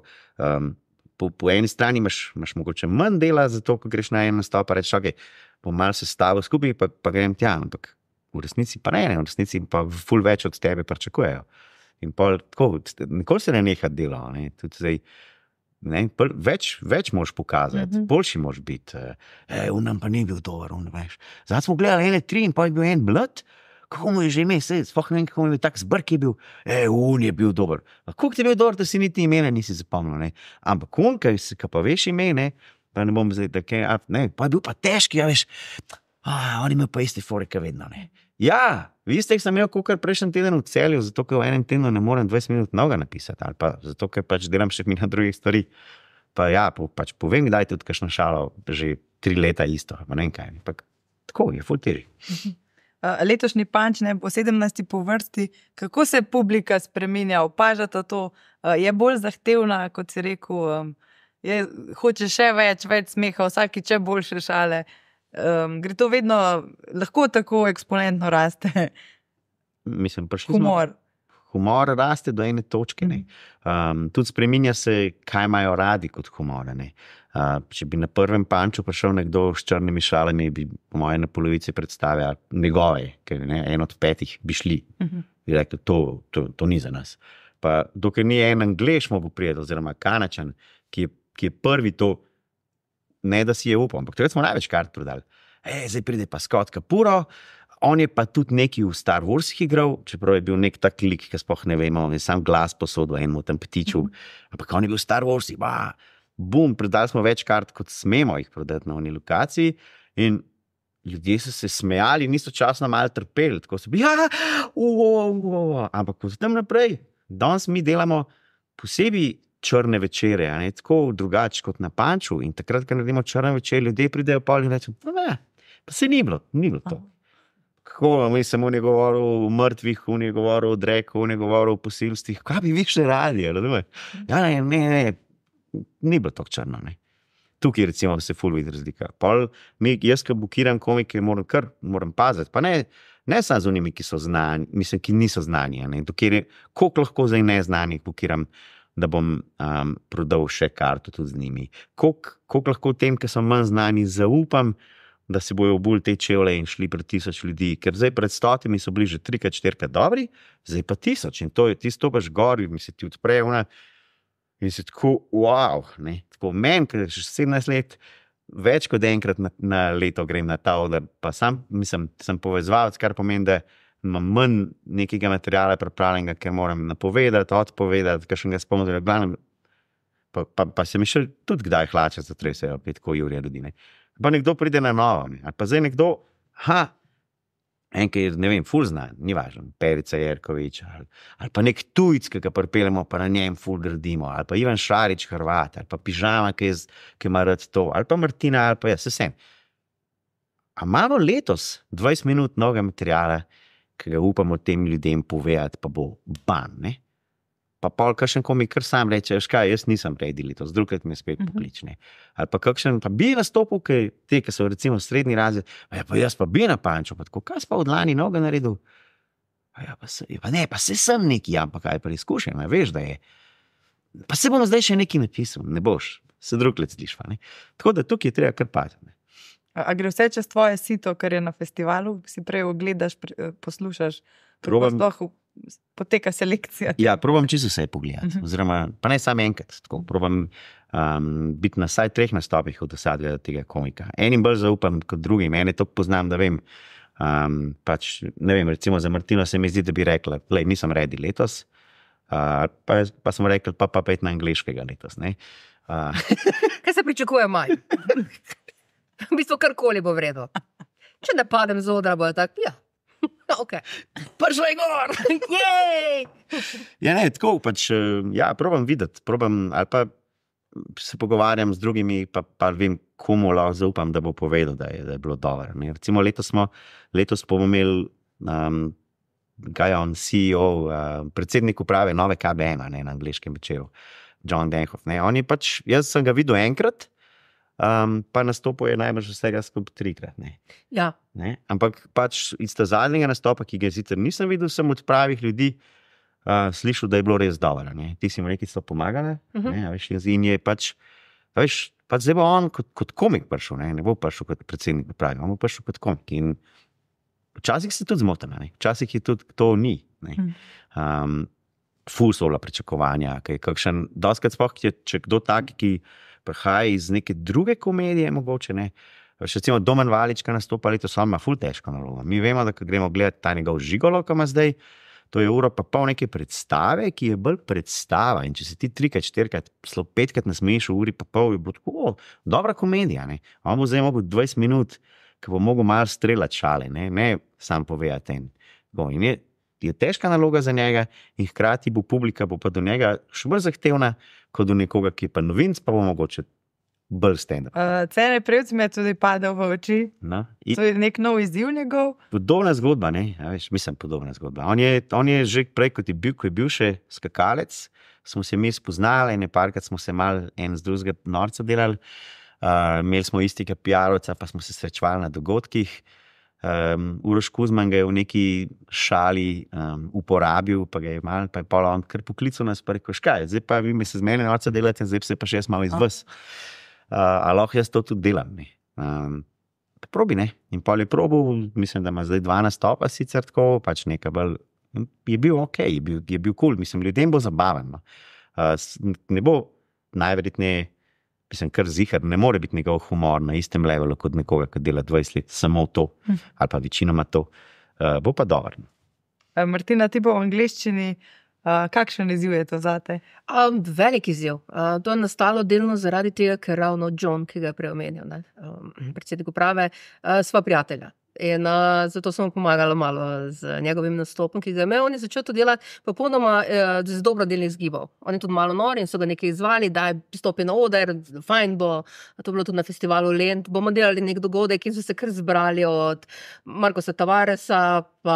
Speaker 2: po eni strani imaš mogoče manj dela, zato ko greš na en nastop, pa rečeš, ok, bom malo sestavil skupaj, pa grem tja, ampak v resnici pa ne, v resnici pa ful več od tebe pričakujejo. In pol, tako, nikoli se ne neha delo, ne, tudi zdaj, ne, več moraš pokazati, boljši moraš biti. Nam pa ni bil dober, veš. Zdaj smo gledali 1-3 in pa je bil en blad, kako mu je že ime, sploh ne vem, kako mu je bil tak zbrk je bil, je bil dober. Kako ti je bil dober, da si niti imena nisi zapomnil, ne. Ampak kaj pa veš ime, ne, pa ne bom zdaj, ne, pa je bil pa težki, ja veš, on ima pa isti forika vedno, ne. Ja, veste, sem imel kakor prejšnji teden v Celju, zato ker v enem tednu ne morem 20 minut noga napisati, ali pa zato, ker pač delam še na drugih stvari. Pa ja, pač povem, kdaj tudi kakšno šalo, že 3 leta isto, pa ne vem kaj. Ampak tako je, ful teži.
Speaker 1: Letošnji Punch, po 17. po vrsti, kako se publika spreminja, opažate to, je bolj zahtevna, kot si rekel, hoče še več smeha, vsakič še boljše šale. Gre to vedno, lahko tako eksponentno raste?
Speaker 2: Mislim,
Speaker 1: Humor
Speaker 2: raste do ene točke. Tudi spreminja se, kaj imajo radi kot humor. Če bi na prvem Punchu prišel nekdo s črnimi šalami, bi po moje na polovici predstave njegove, ker en od 5 bi šli. Bi rekli, to ni za nas. Pa dokaj ni en Anglež mogel priti, oziroma Kanačan, ki je prvi to, ne da si je upal, ampak takrat smo največ kart prodali. Zdaj pride pa Scott Capurro, on je pa tudi neki v Star Warsih igral, čeprav je bil nek tak lik, ki sploh ne vemo, on je sam glas posodil enemu tam ptiču, ampak on je bil v Star Warsih, bum, predali smo več kart, kot smemo jih prodati na oni lokaciji in ljudje so se smejali, niso časno malo trpeli, tako so bili, ampak ko tam naprej, danes mi delamo posebej črne večere, tako drugače kot na Punchu in takrat, ko naredimo črne večere, ljudje pridejo pol in rečem, pa se ni bilo to. Kako, mislim, on je govoril o mrtvih, on je govoril o dreku, on je govoril o posilstvih, kaj bi vi še radi, razumeš? Ne, ni bilo tako črno, ne. Tukaj recimo se ful vidi razlika. Jaz, ko bukiram komike, moram paziti, pa ne samo z unimi, ki so znani, mislim, ki niso znani, koliko lahko zdaj neznanih bukiram, da bom prodal še karto tudi z njimi. Koliko lahko tem, ki so manj znani, zaupam, da se bojo obuli te čevlje in šli pred 1000 ljudi, ker zdaj pred 100 so bili že 3-4 dobri, zdaj pa 1000 in ti stopaš gor in mi se ti odpre in si tako, wow, ne, tako meni, ker že 17 let, več kot enkrat na leto grem na ta oder, pa sem povezovalec, kar pomeni, da imam manj nekega materiala pripravljenega, ker moram napovedati, odpovedati, kakšnega spomniti, pa se mi še tudi kdaj hlače zatresejo, 5 ur ljudi, ne. Pa nekdo pride na novo, ali pa zdaj nekdo, enkaj, ne vem, ful znan, ni važno, Perica Jerkovič, ali pa nek tujc, ki ga pripeljemo, pa na njem ful gradimo, ali pa Ivan Šarić, Hrvat, ali pa Pižama, ki ima rad to, ali pa Martina, ali pa jaz, vsem. A imamo letos 20 minut novega materiala, ki ga upamo tem ljudem povedati, pa bo ban, ne? Pa pol kakšen komik kar sam reče, jaz nisem ready letos, drugkrat me spet poklične. Ali pa kakšen, pa bi nastopil, ki so recimo srednji razred, pa jaz pa bi na Punchu, pa tako, kaj pa od lani noga naredil? Pa se sem neki, ampak kaj preizkušen, veš, da je. Pa se bomo zdaj še nekaj napisal, ne boš, se drugkrat sliš, ne? Tako da tukaj je treba kar paziti.
Speaker 1: A gre vse čez tvoje sito, kar je na festivalu, si prej ogledaš, poslušaš, poteka selekcija?
Speaker 2: Ja, probam čisto vse pogledati, oziroma, pa ne samo enkrat, tako, probam biti na vsaj 3 nastopih od vsakega tega komika. Enim bolj zaupam kot drugim, ene to poznam, da vem, pač, ne vem, recimo za Martino se mi zdi, da bi rekla, nisem ready letos, pa sem rekel, pa pet na angleškega letos, ne.
Speaker 3: Kaj se pričakuje maj? V bistvu karkoli bo vredo. Če ne padem z odra, bo tak, ok.
Speaker 2: Prišla je gor!
Speaker 3: Jej!
Speaker 2: Ja, ne, tako, pač, probam videti, ali pa se pogovarjam z drugimi, pa vem, komu lahko zaupam, da bo povedal, da je bilo dobro. Recimo letos bomo imeli CEO, predsednik uprave nove KBM, na angleškem večeru, John Denhoff. On je pač, jaz sem ga videl enkrat, pa nastopil je najbrž vsega skupaj 3-krat.
Speaker 3: Ja.
Speaker 2: Ampak pač iz ta zadnjega nastopa, ki ga sicer nisem videl, sem od pravih ljudi slišal, da je bilo res dobro. Ti si mu nekaj so pomagali, in je pač, zdaj bo on kot komik prišel, ne bo prišel kot predsednik uprave, on bo prišel kot komik. In včasih se tudi zmotim, včasih je tudi to ni. Ful so bila pričakovanja, kakšen, doskrat sploh, če kdo tak, ki prihaja iz neke druge komedije, mogoče ne. Še recimo Domen Valič, ki nastopa letos, on ima ful težko nalogo. Mi vemo, da ko gremo gledati ta njegov Žigolo, ki ima zdaj, to je uro pa pol neke predstave, ki je bolj predstava. In če se ti 3-krat, 4-krat, celo 5-krat nasmejiš v uri pa pol, bo tako, dobra komedija. On bo zdaj mogel 20 minut, ki bo mogel malo streljati šale, ne sam povedati. In je težka naloga za njega in hkrati bo publika bo pa do njega še bolj zahtevna, kot do nekoga, ki je pa novinc, pa bo mogoče bolj stand-up.
Speaker 1: Cene Prevc mi je tudi padel v oči.
Speaker 2: No,
Speaker 1: To je nek nov izziv njegov.
Speaker 2: podobna zgodba, ne? Ja, veš, mislim, podobna zgodba. On je že prej, ko je bil še skakalec, smo se mi spoznali in parkrat smo se mal en z drugega norca delali. Imeli smo istega PR-ovca, pa smo se srečevali na dogodkih. Uroš Kuzman ga je v neki šali uporabil, pa ga je mal, pa je pol on kar poklical nas, pa rekel, škaj, zdaj pa vi me se z mene norca delate, zdaj se pa še jaz malo iz vas. A lahko jaz to tudi delam, ne. Probi, ne. In pol je probil, mislim, da ima zdaj 2 nastopa sicer tako, pač nekaj bolj, je bil okej, je bil cool, mislim, ljudem bo zabaven. No. Ne bo najverjetneje, mislim, kar zihar, ne more biti njegov humor na istem levelu kot nekoga, ki dela 20 let samo to, ali pa večinoma to. Bo pa dober.
Speaker 1: Martina, ti bo v angleščini, kakšen izziv je to zate?
Speaker 3: Velik izziv. To je nastalo delno zaradi tega, ker ravno John, ki ga je prej omenil, predsednik uprave, sva prijatelja. In zato sem mu pomagala malo z njegovim nastopom, ki ga je imel. On je začel to delati popolnoma z dobrodelnih zgibov. On je tudi malo nor in so ga nekaj izvali, daj stopi na oder, fajn bo, to je bilo tudi na festivalu Lent, bomo delali nek dogodek in so se kar zbrali od Markosa Tavaresa, pa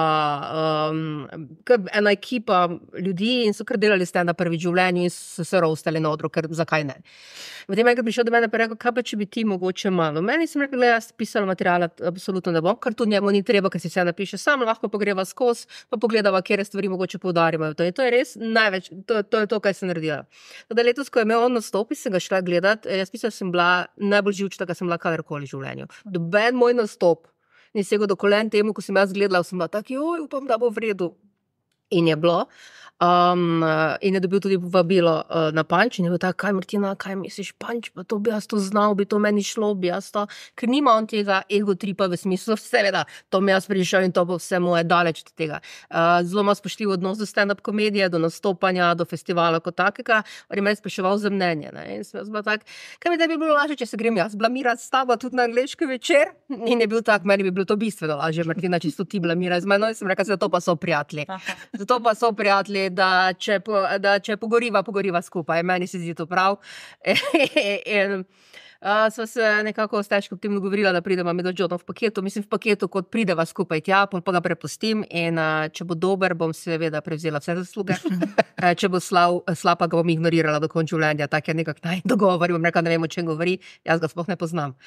Speaker 3: kar ena ekipa ljudi in so kar delali stand-up prvič v življenju in so se roastali na odru, ker zakaj ne. V tem enkrat prišel do mene pa rekel, kaj pa če bi ti mogoče malo. Meni sem rekel, jaz pisala materiala absolutno ne bom, ker tudi njemu ni treba, ker si vse napiše sam, lahko pogreva skozi, pa pogledava, kjer stvari mogoče poudarimo. In to je res največ, to je to, kaj sem naredila. Teda letos, ko je imel on nastop, sem ga šla gledat, jaz pisala, sem bila najbolj živčna, kar sem bila kadarkoli v življenju. Doben moj nastop ni segel do kolen temu, ko sem jaz gledala, sem bila tak, upam, da bo v redu. In je bilo. In je dobil tudi vabilo na Punch in je bil tak, kaj Martina, kaj misliš, Punch, pa to bi jaz to znal, bi to meni šlo, bi jaz to, ker nima on tega ego tripa v smislu, seveda, to mi jaz prišel in to bo vse moje daleč od tega. Zelo ima spoštljiv odnos do stand-up komedije, do nastopanja, do festivala kot takega, on je meni spraševal za mnenje, ne, in sem jaz bila tak, kaj mi da bi bilo lažje, če se grem jaz blamirati s tabo tudi na angleški večer, in je bil tak, meni bi bilo to bistveno lažje, Martina, če ti blamira z menoj, sem rekla, zato pa so prijatelji. Zato pa so prijatelji, da če pogoriva skupaj. Meni se zdi to prav. In sva se nekako s težko ob tem dogovorila, da prideva med Johnom v paketu. Mislim, v paketu, kot prideva skupaj tja, pa ga prepustim in če bo dober, bom seveda prevzela vse zasluge. Če bo slab, pa ga bom ignorirala do konca življenja. Tak je nekak naj dogovor, bom rekla, ne vem, o čem govori, jaz ga sploh ne poznam.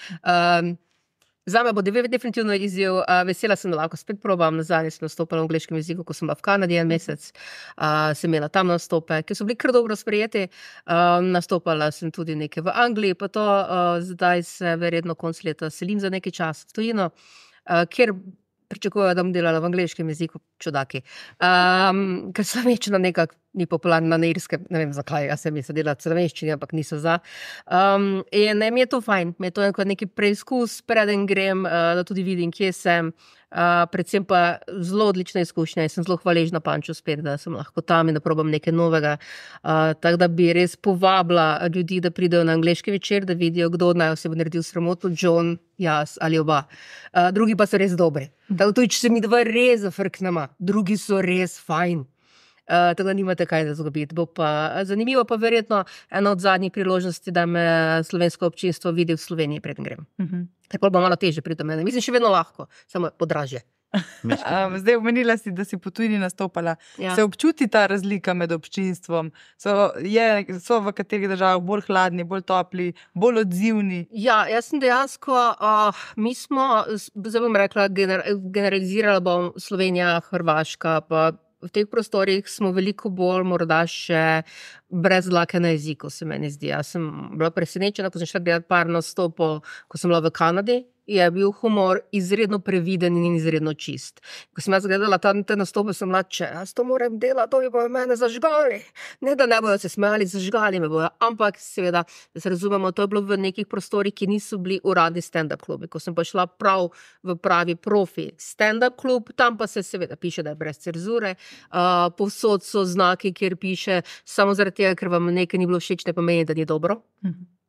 Speaker 3: Zame bo definitivno izziv, vesela sem, da lahko spet probam, nazadnje sem nastopala v angleškem jeziku, ko sem bila v Kanadi en mesec, sem imela tam nastope, ki so bili kar dobro sprejeti, nastopala sem tudi nekaj v Angliji, pa to zdaj se verjetno konc leta selim za nekaj čas v tujino, kjer pričakujejo, da bom delala v angleškem jeziku, čudaki. Ker slovenščina nekako ni popularna na Irskem, ne vem zakaj, jaz sem mislila delati slovenščini, ampak niso za. In mi je to fajn, mi je to neki preizkus, preden grem, da tudi vidim, kje sem. Predvsem pa zelo odlična izkušnja in sem zelo hvaležna Punchu spet, da sem lahko tam in da probam nekaj novega. Tako da bi res povabila ljudi, da pridejo na angleški večer, da vidijo, kdo od naj se bo naredil sramoto, John, jaz ali oba. Drugi pa so res dobri. Tako tudi, če se mi dva res zafrknema, drugi so res fajn. Tako da nimate kaj da zgubiti. Bo pa zanimivo, pa verjetno ena od zadnjih priložnosti, da me slovensko občinstvo vidi v Sloveniji, preden grem. Tako bo malo težje priti do mene. Mislim, še vedno lahko, samo podražje.
Speaker 1: Zdaj omenila si, da si po tujini nastopala.
Speaker 3: Ja.
Speaker 1: Se občuti ta razlika med občinstvom? So v katerih državah bolj hladni, bolj topli, bolj odzivni?
Speaker 3: Ja, jaz sem dejansko, mi smo, zdaj bom rekla, generalizirala bom Slovenija, Hrvaška, pa v teh prostorih smo veliko bolj morda še brez dlake na jeziku, se meni zdi. Jaz sem bila presenečena, ko sem šla gledati par nastopov, ko sem bila v Kanadi, je bil humor izredno previden in izredno čist. Ko sem jaz gledala te nastope, sem bila, če jaz to moram delati, to bi bojo mene zažgali. Ne, da ne bojo se smejali, zažgali me bojo. Ampak seveda, da se razumemo, to je bilo v nekih prostorih, ki niso bili uradni stand-up klubi. Ko sem pa šla prav v pravi profi stand-up klub, tam pa se seveda piše, da je brez cenzure. Povsod so znaki, kjer piše, samo zaradi tega, ker vam nekaj ni bilo všeč, ne pomeni, da ni dobro.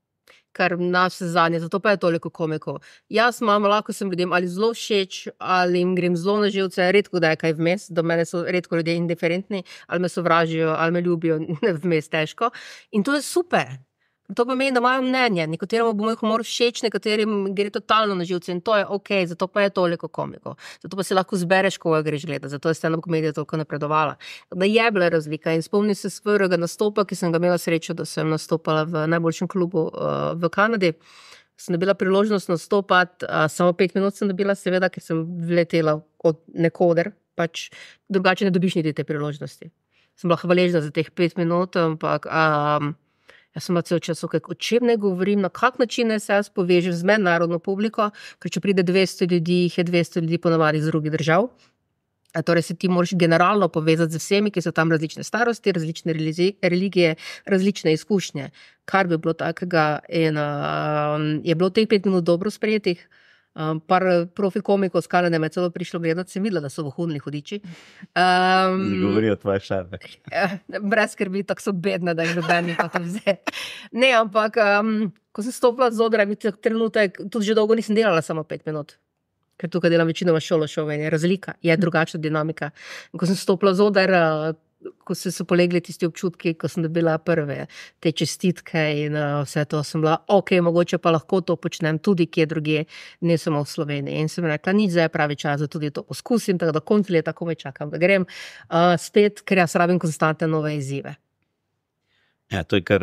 Speaker 3: kar nas zadnje, zato pa je toliko komikov. Jaz lahko sem ljudem ali zelo všeč, ali jim grem zelo na živce, redko da je kaj vmes, do mene so redko ljudje indiferentni, ali me sovražijo, ali me ljubijo, vmes težko. In to je super. To pomeni, da imajo mnenje, nekaterim bo moj humor všeč, nekaterim gre totalno na živce in to je okej, zato pa je toliko komikov. Zato pa si lahko zbereš, koga greš gledati, zato je stand-up komedija toliko napredovala. Da je bila razlika in spomnim se svojega nastopa, ki sem ga imela srečo, da sem nastopala v najboljšem klubu v Kanadi. Sem dobila priložnost nastopati, samo 5 minut sem dobila, seveda, ker sem vletela od nekoder, pač drugače ne dobiš niti te priložnosti. Sem bila hvaležna za teh 5 minut, ampak jaz sem bila cel čas, o čem ne govorim, na kak način se jaz povežem z mednarodno publiko, ker če pride 200 ljudi, jih je 200 ljudi ponavadi iz drugih držav. Torej se ti moraš generalno povezati z vsemi, ki so tam različne starosti, različne religije, različne izkušnje. Kar bi bilo takega in je bilo teh 5 minut dobro sprejetih. Par profi komikov s Kanade me je celo prišlo gledati, sem videla, da so vohunili hudiči.
Speaker 2: Govorijo tvoje šale.
Speaker 3: Brez skrbi, tako so bedne, da jih noben ni pa to vze. Ne, ampak ko sem stopila z odra, trenutek, tudi že dolgo nisem delala samo 5 minut. Ker tukaj delam večinoma šove in je razlika, je drugačna dinamika. Ko sem stopila z odra, ko so polegli tisti občutki, ko sem dobila prve te čestitke in vse to, sem bila, mogoče pa lahko to počnem tudi kje drugje, ne samo v Sloveniji. In sem rekla, nič zdaj je pravi čas, da tudi to poskusim, tako da konc leta komaj čakam, da grem spet, ker jaz rabim konstantne nove izzive.
Speaker 2: Ja, to je kar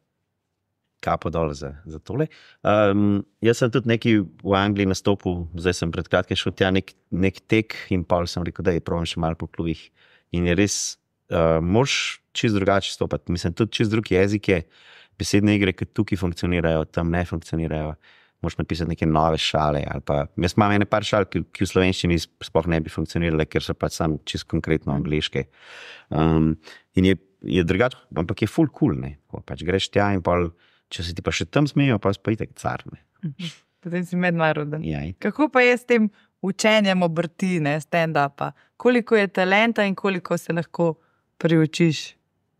Speaker 2: kapo dol za tole. Jaz sem tudi nekaj v Angliji nastopil, zdaj sem pred kratkim šel tja nek tek in pol sem rekel, da je probam še malo po klubih. In je res moraš čisto drugače stopati. Mislim, tudi čisto drugi jezik je, besedne igre, ki tukaj funkcionirajo, tam ne funkcionirajo. Moraš napisati neke nove šale. Ali pa, jaz imam ene par šal, ki v slovenščini sploh ne bi funkcionirale, ker so pač sam čisto konkretno angleške. In je drugače, ampak je ful cool, ne. Pač greš tja in pol, če se ti pa še tam smejo, pa pa itek car, ne.
Speaker 1: Potem si mednaroden.
Speaker 2: Ja.
Speaker 1: Kako pa je s tem učenjem obrti, ne, stand-upa? Koliko je talenta in koliko se lahko priučiš?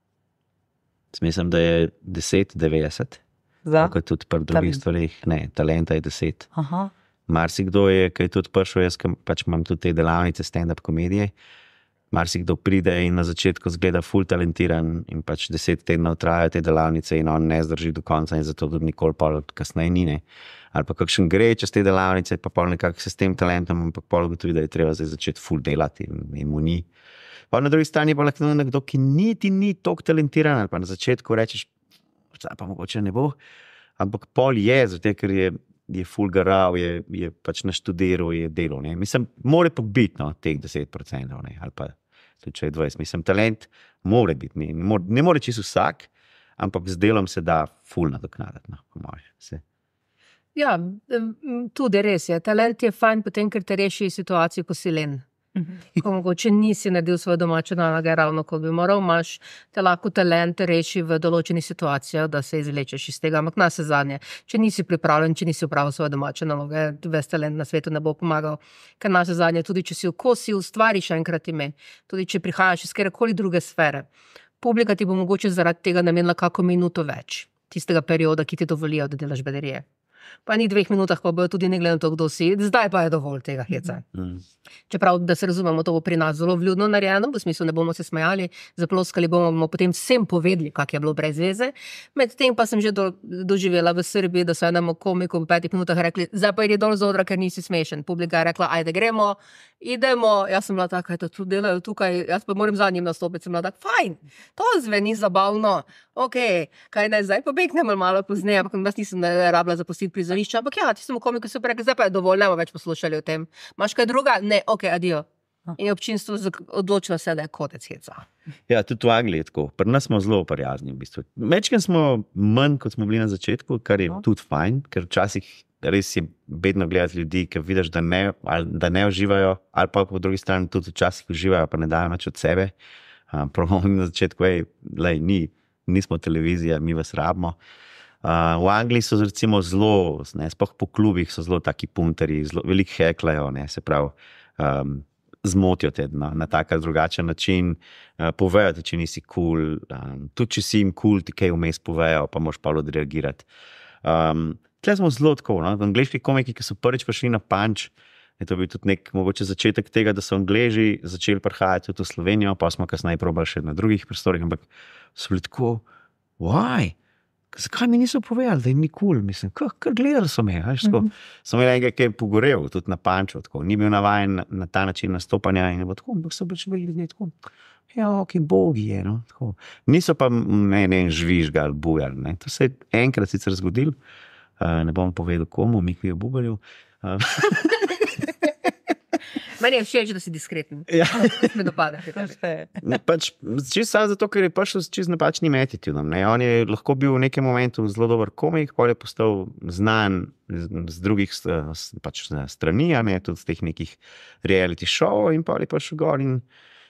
Speaker 2: Mislim, da je 10-90. Tako tudi pri drugih stvarih. Ne, talenta je 10.
Speaker 1: Aha.
Speaker 2: Marsikdo je, ki je tudi prišel, jaz pač imam tudi te delavnice stand-up komedije, marsikdo pride in na začetku zgleda ful talentiran in pač 10 tednov trajajo te delavnice in on ne zdrži do konca in zato tudi nikoli pol kasneje ni, ne. Ali pa kakšen gre čez te delavnice, pa pol nekako se s tem talentom, ampak pol ugotovi, da je treba zdaj začeti ful delati in mu ni. Pa na drugi strani pa lahko nekdo, ki niti ni toliko talentiran, ali pa na začetku rečeš, pa mogoče ne bo, ampak pol je, zato ker je ful garal, je pač naštudiral, je delal, ne. Mislim, more pa biti, no, teh 10%, ne, ali pa tudi če je 20%. Mislim, talent more biti, ne more čisto vsak, ampak z delom se da ful nadoknaditi, no, po moje, se.
Speaker 3: Ja, tudi res je. Talent je fajn potem, ker te reši situacijo, ko si len. Ko mogoče nisi naredil svoje domače naloge ravno, kot bi moral, imaš te lahko talent reši v določeni situaciji, da se izvlečeš iz tega, ampak navsezadnje, če nisi pripravljen, če nisi opravil svoje domače naloge, ves talent na svetu ne bo pomagal, ker navsezadnje tudi, če si v kosi ustvariš enkrat ime, tudi če prihajaš iz katerekoli druge sfere, publika ti bo mogoče zaradi tega namenila kako minuto več tistega perioda, ki ti dovolijo, da delaš bedarije. Pa ni 2 minutah, pa bojo tudi ne glede na to, kdo si. Zdaj pa je dovolj tega heca. Čeprav, da se razumemo, to bo pri nas zelo vljudno narejeno, v smislu ne bomo se smejali, zaploskali bomo potem vsem povedali, kak je bilo brez veze. Medtem pa sem že doživela v Srbiji, da so enemu komiku v 5 minutah rekli, zdaj pa idi dol z odra, ker nisi smešen. Publika je rekla, ajde gremo, idemo. Jaz sem bila taka, to tu delajo tukaj, jaz pa moram za njim nastopiti. Sem bila tak, fajn, to zveni zabavno. Kaj ne, zdaj pa begnemo malo pozneje, ampak jaz nisem rabila zapustiti prizorišča, ampak ja, tistemu komiku so rekli, zdaj pa je dovolj, ne bomo več poslušali o tem. Imaš kaj druga? Ne, adijo. In občinstvo odločilo se, da je konec heca.
Speaker 2: Ja, tudi v Angliji je tako. Pri nas smo zelo prijazni v bistvu. Mečken smo manj, kot smo bili na začetku, kar je tudi fajn, ker včasih res je bedno gledati ljudi, ker vidiš, da ne uživajo, ali pa po drugi strani tudi včasih uživajo, pa ne dajo več od sebe. Problem na začetku je, nismo televizija, mi vas rabimo. V Angliji so recimo zelo, sploh po klubih so zelo taki punterji, veliko heklajo, se pravi, zmotijo te na tak ali drugačen način, povejo, če nisi cool, tudi če si jim cool, ti kaj vmes povejo, pa moraš pa odreagirati. Tle smo zelo tako, no? Angleški komiki, ki so prvič prišli na Punch, je to bil tudi nek mogoče začetek tega, da so Angleži začeli prihajati tudi v Slovenijo, pa smo kasneje probali še na drugih prostorih, ampak so bili tako, zakaj mi niso povedali, da jim ni cool, mislim, kar gledali so me, so imeli enega, ki je pogorel, tudi na Punchu, tako, ni bil navajen na ta način nastopanja in je bilo tako, ampak so bili ljudje tako, ki bogi je, no, tako. Niso pa žvižgali, bujali, ne. To se je enkrat sicer zgodil, ne bom povedal komu, Mikiju Bubalju.
Speaker 3: Meni je všeč, da si diskreten.
Speaker 2: Ja.
Speaker 3: Me dopade.
Speaker 2: Pač, čisto samo zato, ker je prišel s čisto napačnim attitudom. On je lahko bil v nekem momentu zelo dober komik, potem je postal znan z drugih pač, strani, ne, tudi z teh nekih reality show in potem je prišel gor in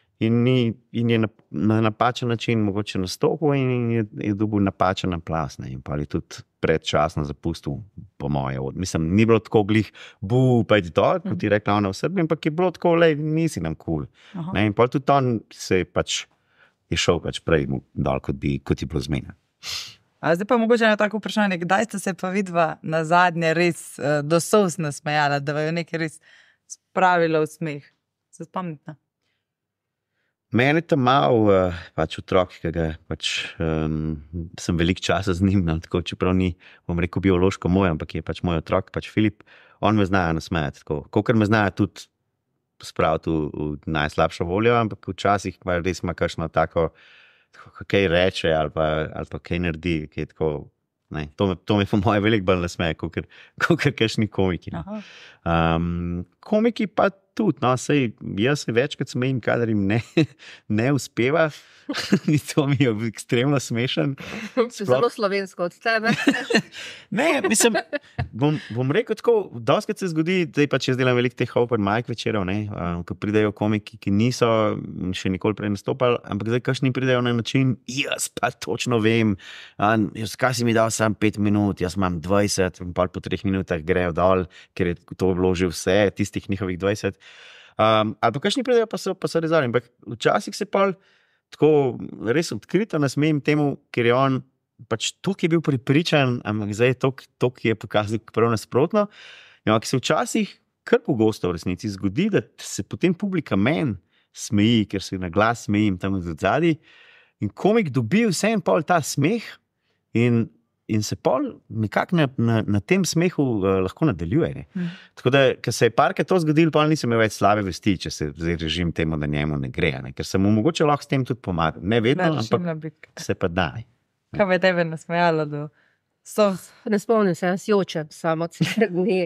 Speaker 2: je na napačen način mogoče nastopil in je dobil napačen aplavz. In pa je tudi predčasno zapustil, po moje. Mislim, ni bilo tako glih, pojdi dol, kot ti rekla ona v Srbiji, ampak je bilo tako, nisi nam cool. In pa tudi on se je šel prej dol, kot je bilo zmenjeno.
Speaker 1: Zdaj pa mogoče eno tako vprašanje, kdaj ste se pa vidva na zadnje res do solz nasmejala, da vaju nekaj res spravilo v smeh? Se spomnite?
Speaker 2: Mene tam mal pač otrok, ki ga sem veliko časa z njim, tako, čeprav ni, bom rekel, biološko moj, ampak je pač moj otrok, pač Filip, on me zna nasmejati, tako, kakor me zna tudi spraviti v najslabšo voljo, ampak včasih res ima kakšno tako, kaj reče ali pa kaj naredi, ki je tako, ne, to me po moje veliko bolj nasmeje, kakor kakšni komiki. Komiki pa tudi, no, sej, jaz se večkrat smejim, kadar jim ne uspeva, in to mi je ekstremno smešen.
Speaker 3: Zelo slovensko od tebe.
Speaker 2: Ne, mislim, bom rekel tako, dostikrat se zgodi, zdaj pač jaz delam veliko teh open mic večerov, ne, ko pridejo komiki, ki niso še nikoli prej nastopali, ampak zdaj kakšni pridejo na način, jaz pa točno vem, kaj si mi dal sam 5 minut, jaz imam 20, in pa po 3 minutah grejo dol, ker je to vložil vse, tistih njihovih 20. Ali pa kakšni pridejo, pa so rezali, ampak včasih se pa tako res odkrito nasmejem temu, ker je on pač toliko je bil pripričan, ampak zdaj toliko je pokazal prav nasprotno. Ampak se včasih kar pogosto v resnici zgodi, da se potem publika meni smeji, ker se na glas smejim tam od zadaj in komik dobi vse en pol ta smeh in se pol nekako na tem smehu lahko nadaljuje. Tako da, ker se je parkrat to zgodilo, pol nisem imel več slabe vesti, če se zdaj režim temu, da njemu ne gre, ne? Ker se mu mogoče lahko s tem tudi pomaga. Ne vedno, ampak se pa da.
Speaker 1: Kaj bi tebe nasmejalo do solz?
Speaker 3: Ne spomnim se, jaz jočem samo cel dni.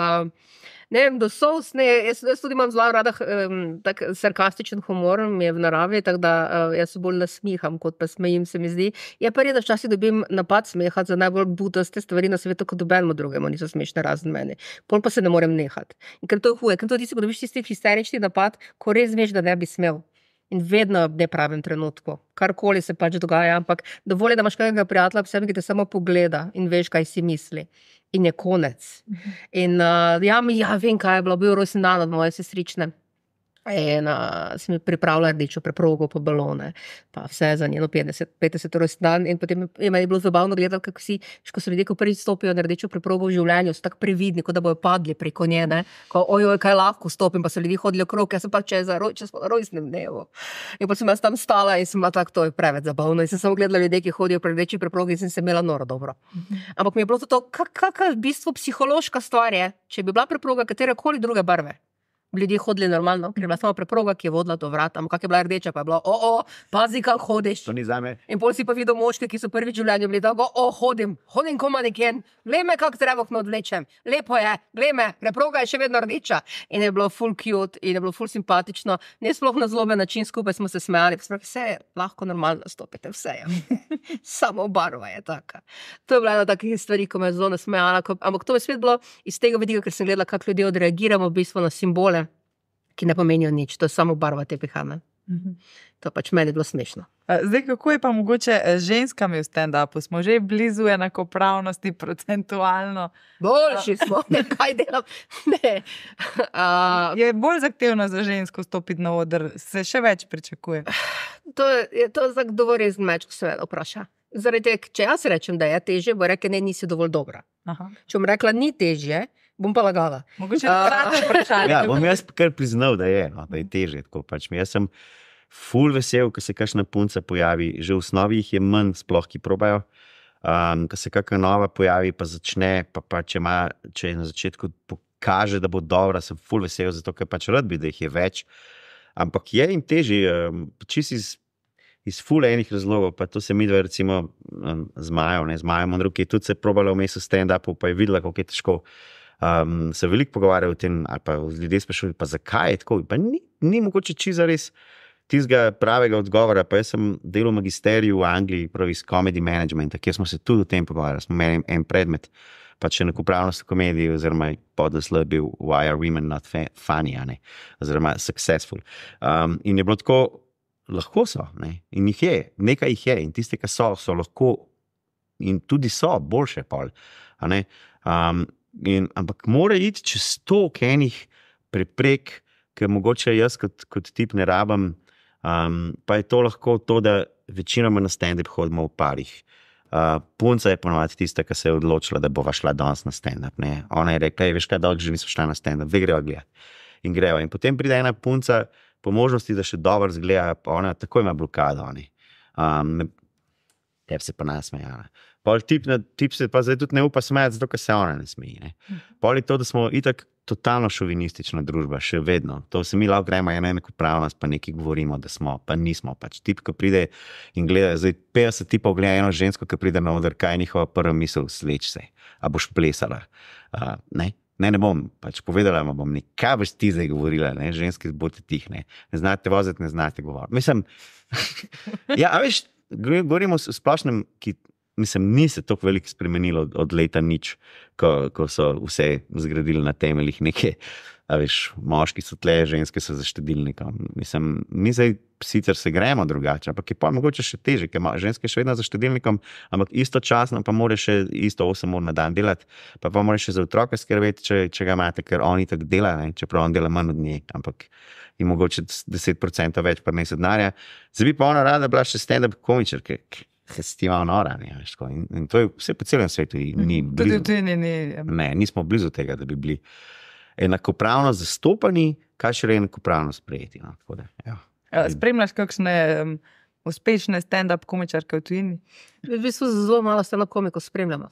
Speaker 3: Ne vem, do solz, ne, jaz tudi imam zelo rada tak sarkastičen humor, mi je v naravi, tako da jaz se bolj nasmiham, kot pa smejim, se mi zdi. Je pa res, da včasih dobim napad smeha za najbolj butaste stvari na svetu, kot dobenemu drugemu niso smešne razen meni. Pol pa se ne morem nehati. In ker to je huje, ker to ti, ko dobiš tisti histerični napad, ko res veš, da ne bi smel. In vedno v nepravem trenutku. Karkoli se pač dogaja, ampak dovolj je, da imaš kakega prijatelja ob sebi, ki te samo pogleda in veš, kaj si misli. In je konec. In vem, kaj je bilo, bil rojsten dan od moje sestrične. In si mi pripravila rdečo preprogo po balone, pa vse za njeno 50 rojsten dan. In potem je meni bilo zabavno gledati, kako ko so ljudje, ko prvič stopijo na rdečo preprogo v življenju, so tako previdni, kot da bojo padli preko nje, ne? Ko kaj lahko stopim, pa so ljudje hodili okrog, jaz sem pa čez rojstnem dnevu. In potem sem jaz tam stala in sem bila tako, to je preveč zabavno. In sem samo gledala ljudje, ki hodijo pri rdeči preprogi in sem se imela noro dobro. Ampak mi je bilo to, kakšna v bistvu psihološka stvar je, če bi bila preproga katerekoli druge barve. Ljudje hodili normalno, ker je bila samo preproga, ki je vodila do vrata, ampak kak je bila rdeča, pa je bilo, pazi, kako hodiš.
Speaker 2: To ni zame.
Speaker 3: In pol si pa videl moške, ki so prvi v življenju bili tako, hodim ko maneken, glej me, kako trebokno odvlečem, lepo je, glej me, preproga je še vedno rdeča. In je bilo ful cute, in je bilo ful simpatično, ne sploh na zloben način, skupaj smo se smejali, vse je lahko normalno stopite, vse je. Samo barva je taka. To je bila ena takih stvari, ko me je zelo nasmejala, ampak to je spet bilo iz tega vidika, ker sem gledala, kako ljudje odreagiramo v bistvu na simbole, ki ne pomenijo nič, to je samo barva te pihane. To pač meni je bilo smešno.
Speaker 1: Zdaj, kako je pa mogoče ženskami v stand-upu? Smo že blizu enakopravnosti procentualno.
Speaker 3: Boljši smo, kaj delam? Ne.
Speaker 1: Je bolj zahtevno za žensko stopiti na oder, se še več pričakuje?
Speaker 3: To je za kdo res meč, ko se veda vpraša. Zaradi tega, če jaz rečem, da je težje, bo rekel, ne, nisi dovolj dobra.
Speaker 1: Aha.
Speaker 3: Če bom rekla, ni težje, bom pa lagala.
Speaker 1: Mogoče kratko vprašanje.
Speaker 2: Ja, bom jaz kar priznal, da je težje. Tako, pač. Jaz sem ful vesel, ko se kakšna punca pojavi. Že v osnovi jih je manj, sploh ki probajo. Ko se kakšna nova pojavi, pa začne, pa če je na začetku pokaže, da bo dobra, sem ful vesel, zato ker pač rad bi, da jih je več. Ampak je jim težje, čisto iz ful enih razlogov, pa to se mi dva recimo z Majo Mondruh, ki je tudi se probala vmes v stand-upu, pa je videla, kako je težko. Se veliko pogovarjal o tem, ali pa ljudje sprašujejo, pa zakaj je tako? Pa ni mogoče čisto res tistega pravega odgovora, pa jaz sem delal v magisteriju v Angliji, prav iz comedy managementa, kjer smo se tudi o tem pogovarjali, smo imeli en predmet, pač enakopravnost v komediji, oziroma podnaslov je bil Why are women not funny, oziroma successful. In je bilo tako, lahko so, in jih je, nekaj jih je, in tiste, ki so lahko, in tudi so boljše pol. Ampak mora iti čez toliko enih preprek, ker mogoče jaz kot tip ne rabim, pa je to lahko to, da večinoma na stand-up hodimo v parih. Punca je ponovadi tista, ki se je odločila, da bova šla danes na stand-up. Ona je rekla, veš kaj, dolgo že nismo šla na stand-up, greva gledati. In greva. In potem pride ena punca, po možnosti, da še dobro zgleda, pa ona tako ima blokado. Tebi se pa nasmeja. Pol tip se pa zdaj tudi ne upa smejati, zato ker se ona ne smeji. Pol je to, da smo itak totalno šovinistična družba, še vedno. To se mi lahko gremo, ena enakopravnost, pa nekaj govorimo, da smo, pa nismo. Pač tip, ki pride in gleda, zdaj 50 tipov gleda eno žensko, ki pride na oder, kaj je njihova prva misel, sleč se, a boš plesala. Ne bom, pač povedala bom, kaj boš ti zdaj govorila, ženski bodite tih, ne znate voziti, ne znate govoriti. Mislim, ja, a veš, govorimo o splošnem, ni se toliko veliko spremenilo od leta nič, ko so vse zgradili na temeljih neke, a veš, moški so tle, ženske so za štedilnikom. Mislim, mi zdaj sicer se gremo drugače, ampak je pa mogoče še teže, ker ženske še vedno za štedilnikom, ampak istočasno pa mora še isto 8 ur na dan delati, pa mora še za otroka skrbeti, če ga imate, ker oni tako dela, čeprav on dela manj od nje, ampak in mogoče 10% več pa nese denarja. Zdaj bi pa ona rada bila še stand-up komičar, ker se ti ima nora. In to je vse po celem svetu. Nismo blizu tega, da bi bili enakopravno zastopani, kaj še je enakopravno sprejeti.
Speaker 1: Spremljaš kakšne uspešne stand-up komičarke v tujini?
Speaker 3: V bistvu zelo malo stand-up komikov spremljamo.